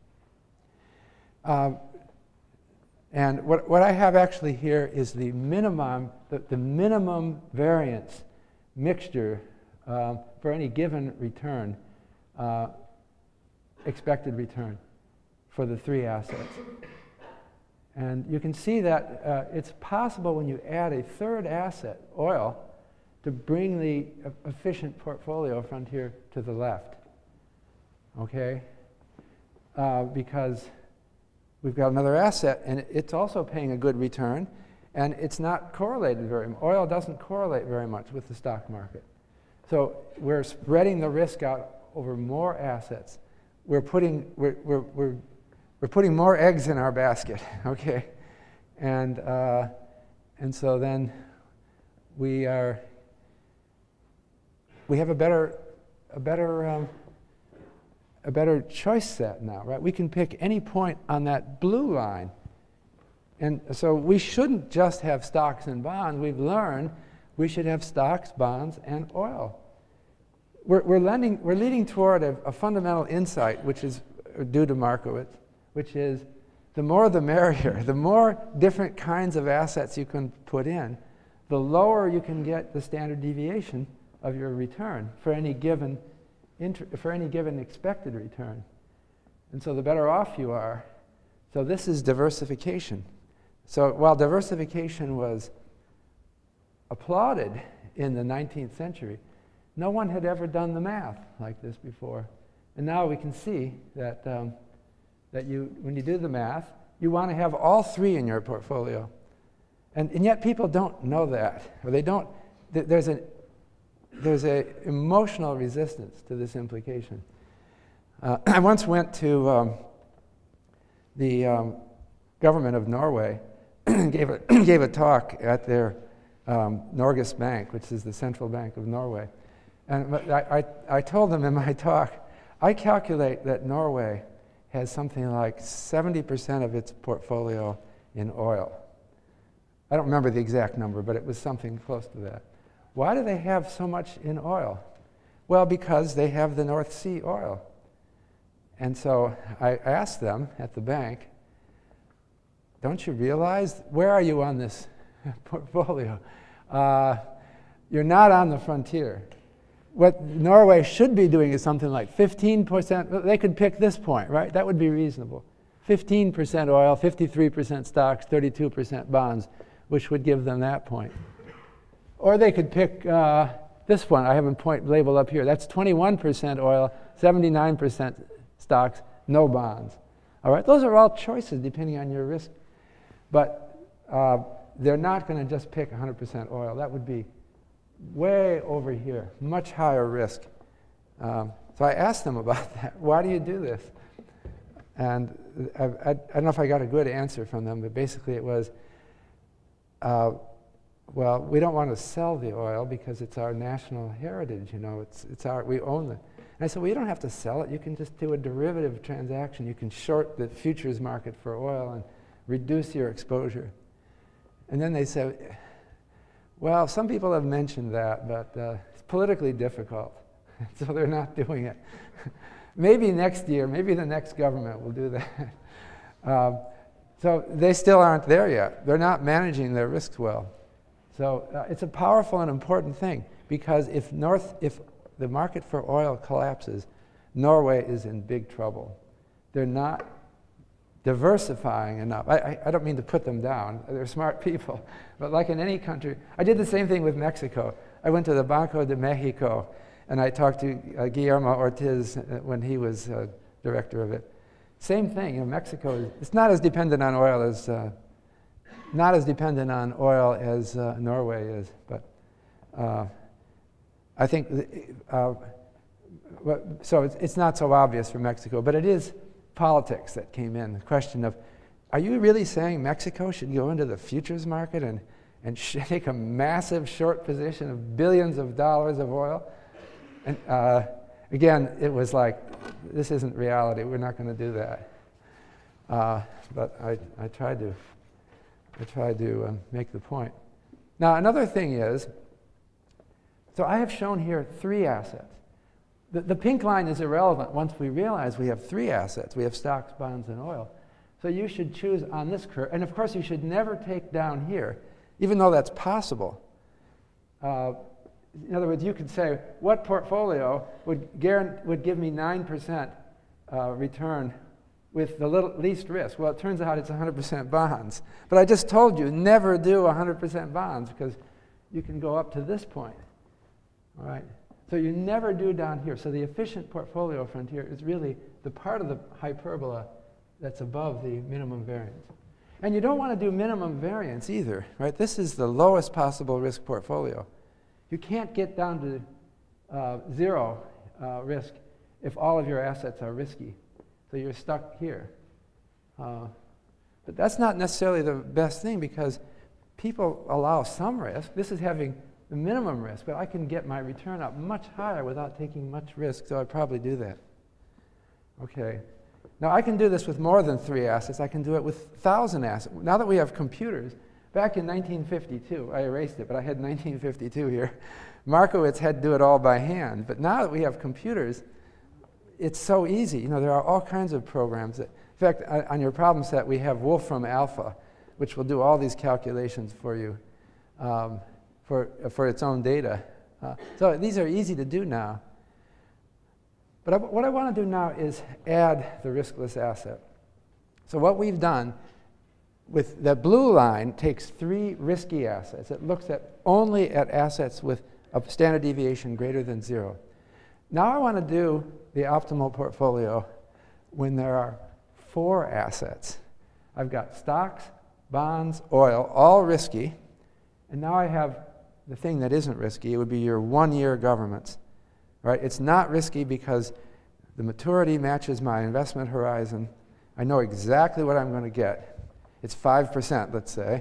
A: And what I have actually here is the minimum variance mixture for any given return, expected return for the 3 assets. And you can see that it's possible when you add a 3rd asset, oil, to bring the efficient portfolio frontier to the left. Okay? Because we've got another asset, and it's also paying a good return, and it's not correlated very much. Oil doesn't correlate very much with the stock market. So we're spreading the risk out over more assets. We're we're putting more eggs in our basket, okay? And so then we have a better choice set now, right? We can pick any point on that blue line. And so we shouldn't just have stocks and bonds. We've learned we should have stocks, bonds, and oil. We're leading toward a fundamental insight, which is due to Markowitz, which is the more the merrier. The more different kinds of assets you can put in, the lower you can get the standard deviation of your return for any given expected return. And so the better off you are. So this is diversification. So while diversification was applauded in the 19th century, no one had ever done the math like this before. And now we can see that, when you do the math, you want to have all three in your portfolio. And yet people don't know that. Or they don't. There's an emotional resistance to this implication. I once went to the government of Norway, gave a talk at their Norges Bank, which is the central bank of Norway. And I told them in my talk, I calculate that Norway has something like 70% of its portfolio in oil. I don't remember the exact number, but it was something close to that. Why do they have so much in oil? Well, because they have the North Sea oil. And so I asked them at the bank, don't you realize, where are you on this portfolio? You're not on the frontier. What Norway should be doing is something like 15%. They could pick this point, right? That would be reasonable. 15% oil, 53% stocks, 32% bonds, which would give them that point. Or they could pick this one. I have a point labeled up here. That's 21% oil, 79% stocks, no bonds. All right, those are all choices depending on your risk. But they're not going to just pick 100% oil. That would be way over here, much higher risk. So I asked them about that. Why do you do this? And I don't know if I got a good answer from them, but basically it was, well, we don't want to sell the oil because it's our national heritage, you know, we own it. And I said, well, you don't have to sell it. You can just do a derivative transaction. You can short the futures market for oil and reduce your exposure. And then they said, well, some people have mentioned that, but it's politically difficult, so they're not doing it. Maybe next year, maybe the next government will do that. So they still aren't there yet. They're not managing their risks well. So it's a powerful and important thing, because if the market for oil collapses, Norway is in big trouble. They're not diversifying enough. I don't mean to put them down. They're smart people. But like in any country, I did the same thing with Mexico. I went to the Banco de Mexico, and I talked to Guillermo Ortiz when he was director of it. Same thing. You know, Mexico it's not as dependent on oil as Norway is. But I think so. It's not so obvious for Mexico, but it is politics that came in. The question of, are you really saying Mexico should go into the futures market and take a massive short position of billions of dollars of oil? And again, it was like, this isn't reality. We're not going to do that. But I tried to make the point. Now, another thing is, so I have shown here 3 assets. The pink line is irrelevant once we realize we have 3 assets. We have stocks, bonds, and oil. So you should choose on this curve. And of course, you should never take down here, even though that's possible. In other words, you could say, what portfolio would give me 9% return with the least risk? Well, it turns out it's 100% bonds. But I just told you, never do 100% bonds, because you can go up to this point. All right? So you never do down here. So the efficient portfolio frontier is really the part of the hyperbola that's above the minimum variance. And you don't want to do minimum variance either, right? This is the lowest possible risk portfolio. You can't get down to 0 risk if all of your assets are risky. So you're stuck here. But that's not necessarily the best thing, because people allow some risk. This is having the minimum risk, but I can get my return up much higher without taking much risk, so I'd probably do that. Okay. Now, I can do this with more than 3 assets. I can do it with 1,000 assets. Now that we have computers, back in 1952, I erased it, but I had 1952 here, Markowitz had to do it all by hand. But now that we have computers, it's so easy. You know, there are all kinds of programs. In fact, on your problem set, we have Wolfram Alpha, which will do all these calculations for you for its own data. So these are easy to do now. But what I want to do now is add the riskless asset. So what we've done with the blue line takes 3 risky assets. It looks at only at assets with a standard deviation greater than 0. Now I want to do the optimal portfolio when there are 4 assets. I've got stocks, bonds, oil, all risky. And now I have the thing that isn't risky. It would be your 1-year governments. Right? It's not risky because the maturity matches my investment horizon. I know exactly what I'm going to get. It's 5%, let's say.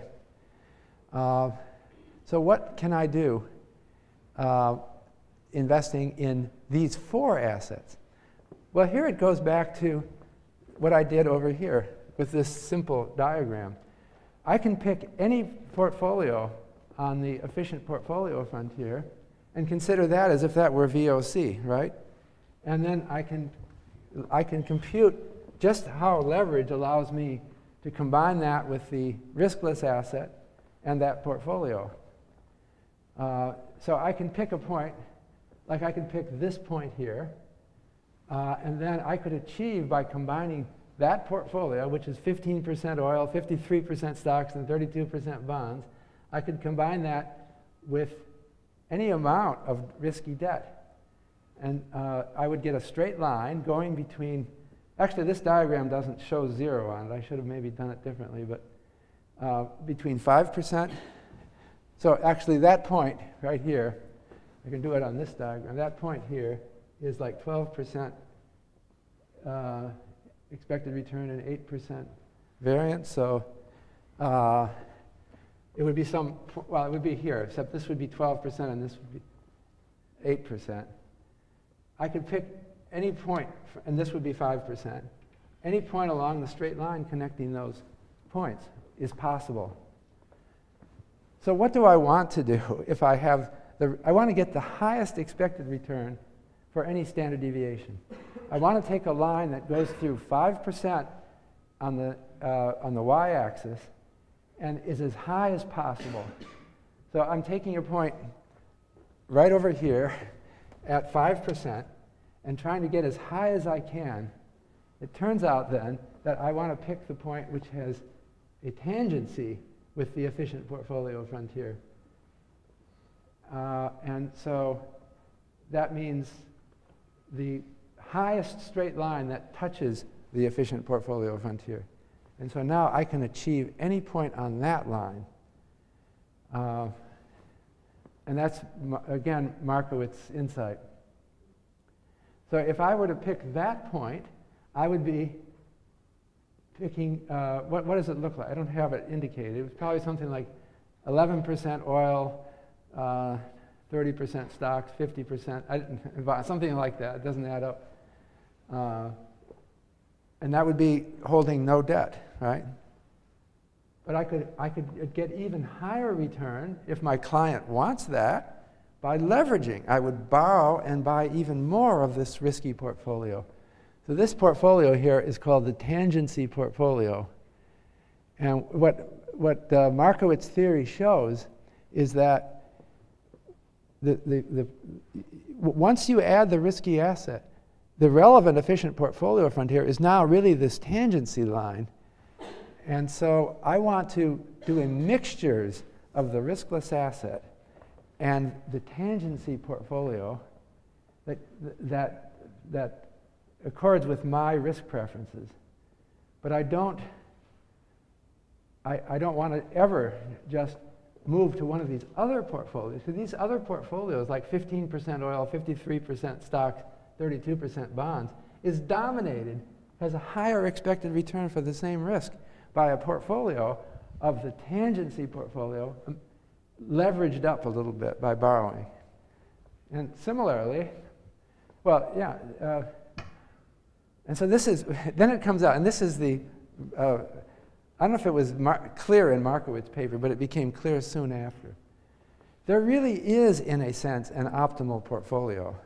A: So what can I do investing in these 4 assets? Well, here it goes back to what I did over here with this simple diagram. I can pick any portfolio on the efficient portfolio frontier and consider that as if that were VOC, right? And then I can compute just how leverage allows me to combine that with the riskless asset and that portfolio. So I can pick a point, like I can pick this point here, and then I could achieve by combining that portfolio, which is 15% oil, 53% stocks, and 32% bonds, I could combine that with any amount of risky debt. And I would get a straight line going between, actually this diagram doesn't show 0 on it. I should have maybe done it differently, but between 5%. So actually that point right here, I can do it on this diagram, that point here is like 12% expected return and 8% variance. So it would be well, it would be here, except this would be 12% and this would be 8%. I could pick any point, and this would be 5%. Any point along the straight line connecting those points is possible. So what do I want to do if I have I want to get the highest expected return for any standard deviation. I want to take a line that goes through 5% on the y-axis and is as high as possible. So I'm taking a point right over here at 5% and trying to get as high as I can. It turns out then that I want to pick the point which has a tangency with the efficient portfolio frontier. And so that means the highest straight line that touches the efficient portfolio frontier. And so now I can achieve any point on that line. And that's, again, Markowitz insight. So if I were to pick that point, I would be picking, what does it look like? I don't have it indicated. It was probably something like 11% oil, 30% stocks, 50%, something like that. It doesn't add up. And that would be holding no debt, right? But I could get even higher return if my client wants that by leveraging. I would borrow and buy even more of this risky portfolio. So this portfolio here is called the tangency portfolio. And what Markowitz theory shows is that once you add the risky asset, the relevant efficient portfolio frontier is now really this tangency line. And so I want to do in mixtures of the riskless asset and the tangency portfolio that accords with my risk preferences. But I don't want to ever just move to one of these other portfolios. So these other portfolios, like 15% oil, 53% stocks, 32% bonds, is dominated has a higher expected return for the same risk by a portfolio of the tangency portfolio leveraged up a little bit by borrowing. And similarly, well, yeah, and so this is, then it comes out, and this is the, I don't know if it was clear in Markowitz's paper, but it became clear soon after. There really is, in a sense, an optimal portfolio.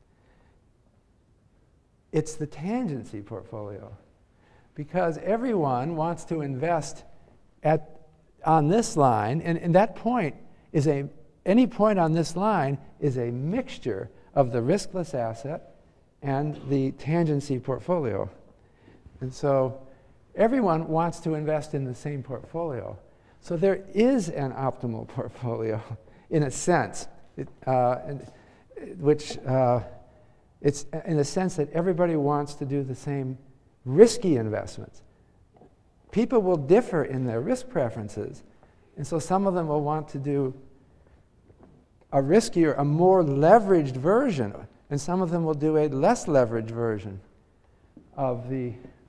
A: It's the tangency portfolio, because everyone wants to invest on this line, and that point is any point on this line is a mixture of the riskless asset and the tangency portfolio. And so everyone wants to invest in the same portfolio. So there is an optimal portfolio, in a sense, which it's in the sense that everybody wants to do the same risky investments. People will differ in their risk preferences, and so some of them will want to do a riskier, a more leveraged version, and some of them will do a less leveraged version of the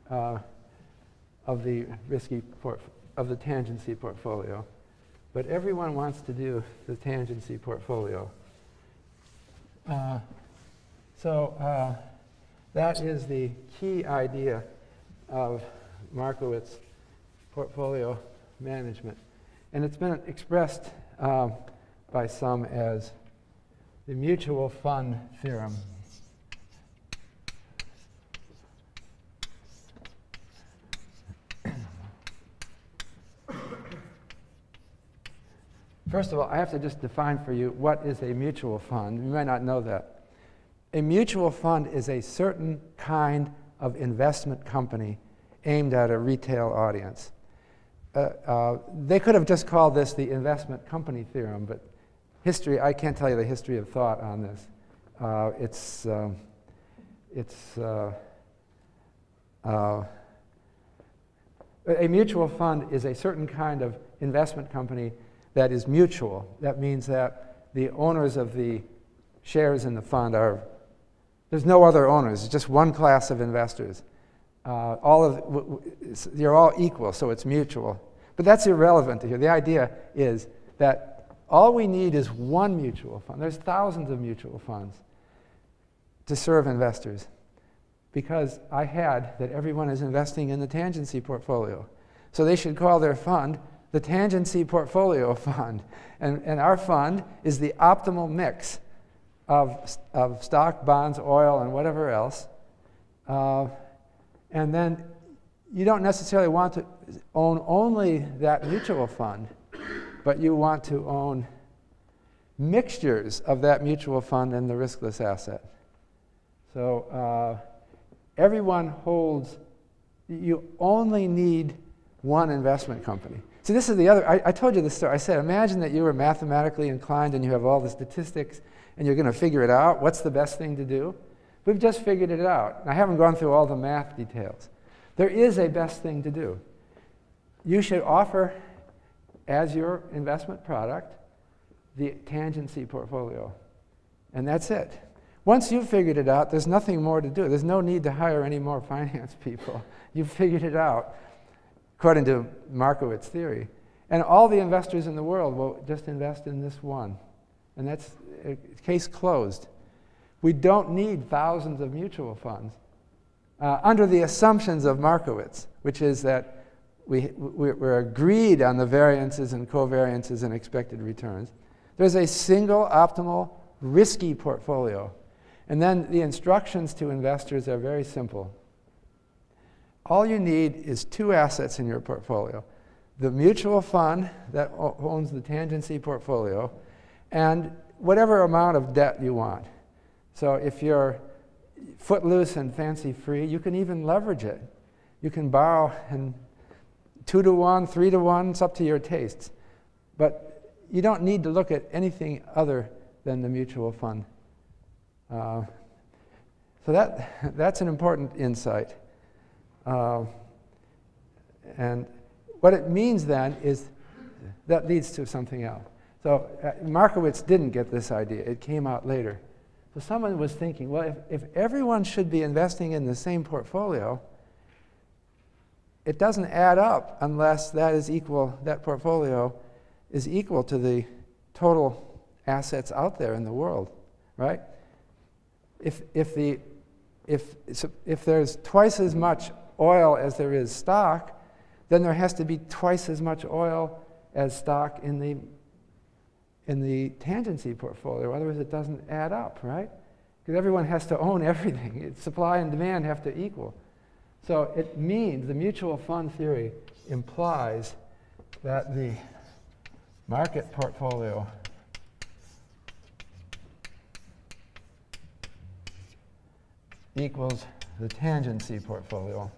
A: tangency portfolio. But everyone wants to do the tangency portfolio. So that is the key idea of Markowitz portfolio management. And it's been expressed by some as the mutual fund theorem. First of all, I have to just define for you what is a mutual fund. You might not know that. A mutual fund is a certain kind of investment company aimed at a retail audience. They could have just called this the investment company theorem, but history, I can't tell you the history of thought on this. A mutual fund is a certain kind of investment company that is mutual. That means that the owners of the shares in the fund there's no other owners, it's just one class of investors. You're all equal, so it's mutual. But that's irrelevant here. The idea is that all we need is one mutual fund. There's thousands of mutual funds to serve investors, because I had that everyone is investing in the tangency portfolio. So they should call their fund the Tangency Portfolio Fund. And our fund is the optimal mix of stock, bonds, oil, and whatever else. And then you don't necessarily want to own only that mutual fund, but you want to own mixtures of that mutual fund and the riskless asset. So everyone holds, you only need one investment company. So this is the other, I told you this story. I said, imagine that you were mathematically inclined and you have all the statistics and you're going to figure it out. What's the best thing to do? We've just figured it out. I haven't gone through all the math details. There is a best thing to do. You should offer as your investment product the tangency portfolio. And that's it. Once you've figured it out, there's nothing more to do. There's no need to hire any more finance people. You've figured it out, according to Markowitz theory. And all the investors in the world will just invest in this one. And that's case closed. We don't need thousands of mutual funds under the assumptions of Markowitz, which is that we're agreed on the variances and covariances and expected returns. There's a single optimal risky portfolio. And then the instructions to investors are very simple. All you need is two assets in your portfolio: the mutual fund that owns the tangency portfolio and whatever amount of debt you want. So if you're footloose and fancy-free, you can even leverage it. You can borrow in 2-to-1, 3-to-1, it's up to your tastes. But you don't need to look at anything other than the mutual fund. So that's an important insight. And what it means then is that leads to something else. So Markowitz didn't get this idea. It came out later. So someone was thinking, well, if everyone should be investing in the same portfolio, it doesn't add up unless that is equal, that portfolio is equal to the total assets out there in the world, right? If there's twice as much oil as there is stock, then there has to be twice as much oil as stock in the tangency portfolio. Otherwise, it doesn't add up, right? Because everyone has to own everything. Supply and demand have to equal. So it means the mutual fund theory implies that the market portfolio equals the tangency portfolio.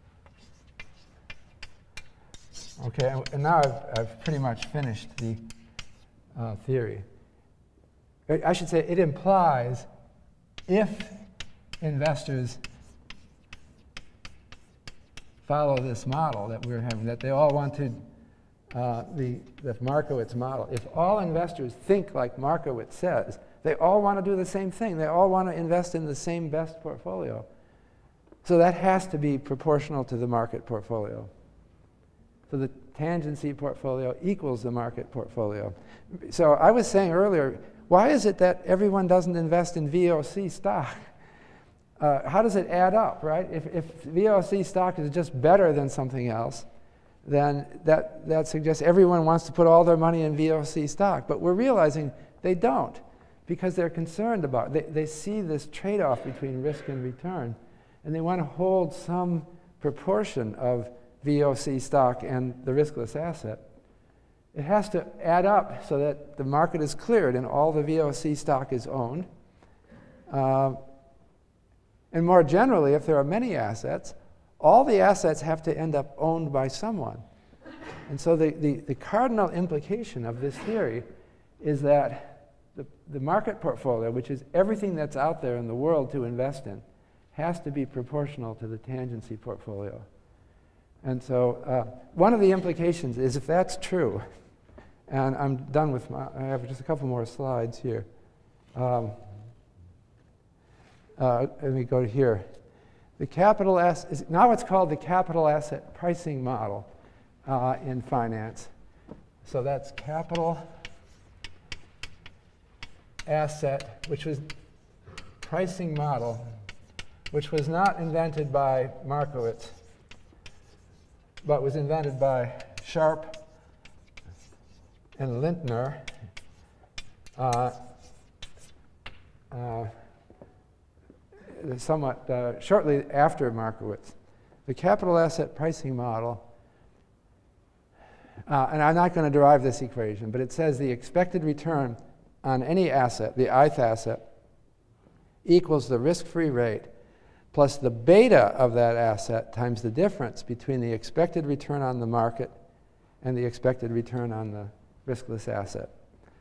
A: Okay, and now I've pretty much finished the theory. I should say it implies if investors follow this model that we're having, that they all want to, the Markowitz model. If all investors think like Markowitz says, they all want to do the same thing. They all want to invest in the same best portfolio. So that has to be proportional to the market portfolio. So the tangency portfolio equals the market portfolio. So I was saying earlier, why is it that everyone doesn't invest in VOC stock? How does it add up, right? If VOC stock is just better than something else, then that suggests everyone wants to put all their money in VOC stock. But we're realizing they don't, because they're concerned about it. They see this trade-off between risk and return, and they want to hold some proportion of VOC stock and the riskless asset. It has to add up so that the market is cleared and all the VOC stock is owned. And more generally, if there are many assets, all the assets have to end up owned by someone. And so the cardinal implication of this theory is that the market portfolio, which is everything that's out there in the world to invest in, has to be proportional to the tangency portfolio. And so one of the implications is if that's true, and I'm done with I have just a couple more slides here. Let me go to here. The capital asset, now it's called the capital asset pricing model in finance. So that's capital asset, which was pricing model, which was not invented by Markowitz, but was invented by Sharpe and Lintner. Somewhat shortly after Markowitz. The capital asset pricing model, and I'm not going to derive this equation, but it says the expected return on any asset, the ith asset, equals the risk-free rate plus the beta of that asset times the difference between the expected return on the market and the expected return on the riskless asset.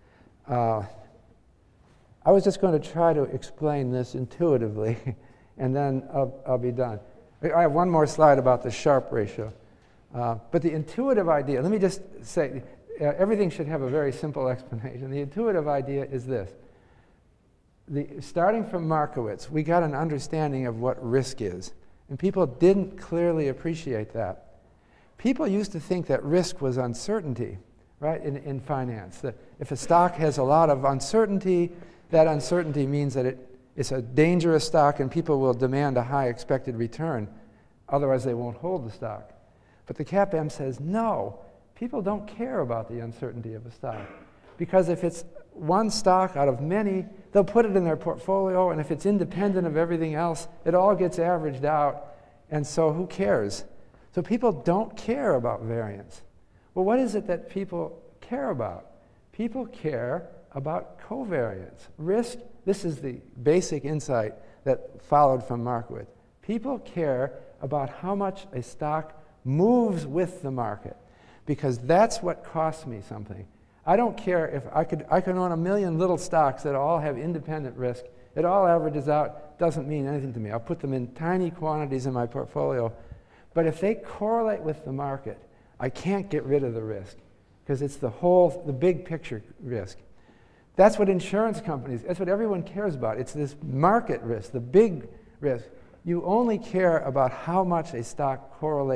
A: I was just going to try to explain this intuitively, and then I'll be done. I have one more slide about the Sharpe ratio. But the intuitive idea, let me just say, everything should have a very simple explanation. The intuitive idea is this. Starting from Markowitz, we got an understanding of what risk is, and people didn't clearly appreciate that. People used to think that risk was uncertainty, right, in finance. That if a stock has a lot of uncertainty, that uncertainty means that it's a dangerous stock and people will demand a high expected return. Otherwise, they won't hold the stock. But the CAPM says, no, people don't care about the uncertainty of a stock. Because if it's one stock out of many, they'll put it in their portfolio, and if it's independent of everything else, it all gets averaged out, and so who cares? So people don't care about variance. Well, what is it that people care about? People care about covariance. Risk, this is the basic insight that followed from Markowitz. People care about how much a stock moves with the market, because that's what costs me something. I don't care if I could own 1 million little stocks that all have independent risk. It all averages out, doesn't mean anything to me. I'll put them in tiny quantities in my portfolio. But if they correlate with the market, I can't get rid of the risk, because it's the big picture risk. That's what insurance companies, that's what everyone cares about. It's this market risk, the big risk. You only care about how much a stock correlates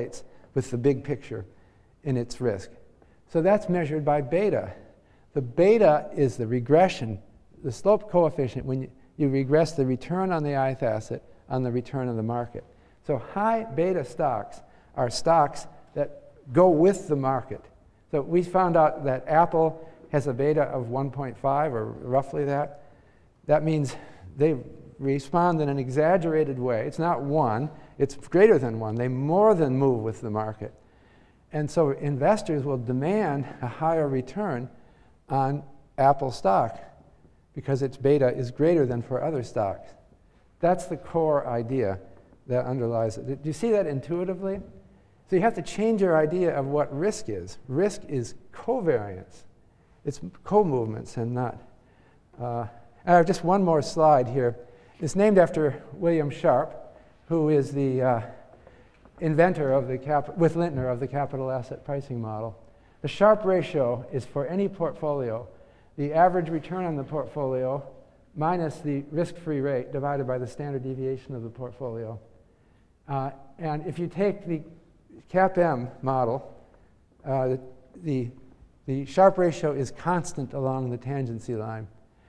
A: with the big picture in its risk. So that's measured by beta. The beta is the regression, the slope coefficient when you regress the return on the ith asset on the return of the market. So high beta stocks are stocks that go with the market. So we found out that Apple has a beta of 1.5 or roughly that. That means they respond in an exaggerated way. It's not 1, it's greater than 1. They more than move with the market. And so investors will demand a higher return on Apple stock because its beta is greater than for other stocks. That's the core idea that underlies it. Do you see that intuitively? So you have to change your idea of what risk is. Risk is covariance. It's co-movements and not. I have just one more slide here. It's named after William Sharpe, who is the inventor of with Lintner of the capital asset pricing model. The Sharpe ratio is for any portfolio, the average return on the portfolio minus the risk-free rate divided by the standard deviation of the portfolio. And if you take the CAPM model, the Sharpe ratio is constant along the tangency line.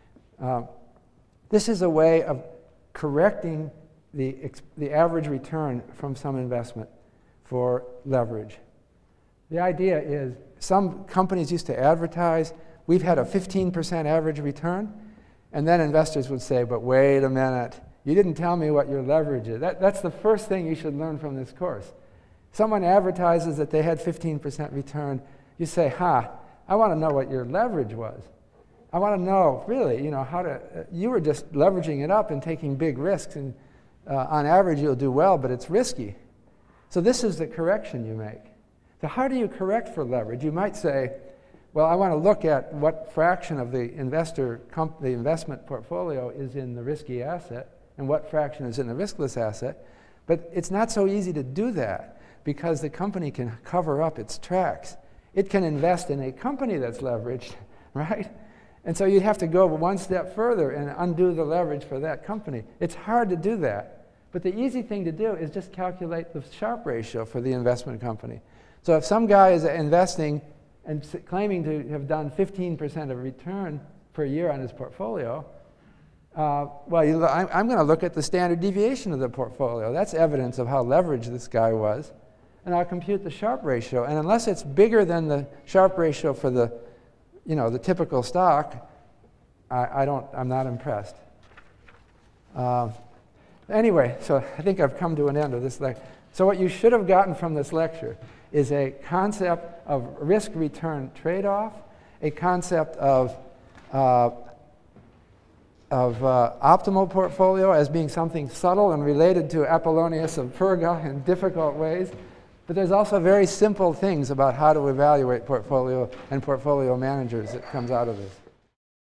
A: This is a way of correcting the average return from some investment for leverage. The idea is some companies used to advertise, we've had a 15% average return, and then investors would say, but wait a minute, you didn't tell me what your leverage is. That's the first thing you should learn from this course. Someone advertises that they had 15% return, you say, I want to know what your leverage was. I want to know, really, how to, you were just leveraging it up and taking big risks, and on average you'll do well, but it's risky. So this is the correction you make. So how do you correct for leverage? You might say, well, I want to look at what fraction of the investment portfolio is in the risky asset and what fraction is in the riskless asset. But it's not so easy to do that because the company can cover up its tracks. It can invest in a company that's leveraged, right? And so you'd have to go one step further and undo the leverage for that company. It's hard to do that. But the easy thing to do is just calculate the Sharpe ratio for the investment company. So if some guy is investing and claiming to have done 15% of return per year on his portfolio, I'm going to look at the standard deviation of the portfolio. That's evidence of how leveraged this guy was. And I'll compute the Sharpe ratio. And unless it's bigger than the Sharpe ratio for the typical stock, I'm not impressed. Anyway, so I think I've come to an end of this lecture. So what you should have gotten from this lecture is a concept of risk-return trade-off, a concept of optimal portfolio as being something subtle and related to Apollonius of Perga in difficult ways. But there's also very simple things about how to evaluate portfolio and portfolio managers that comes out of this.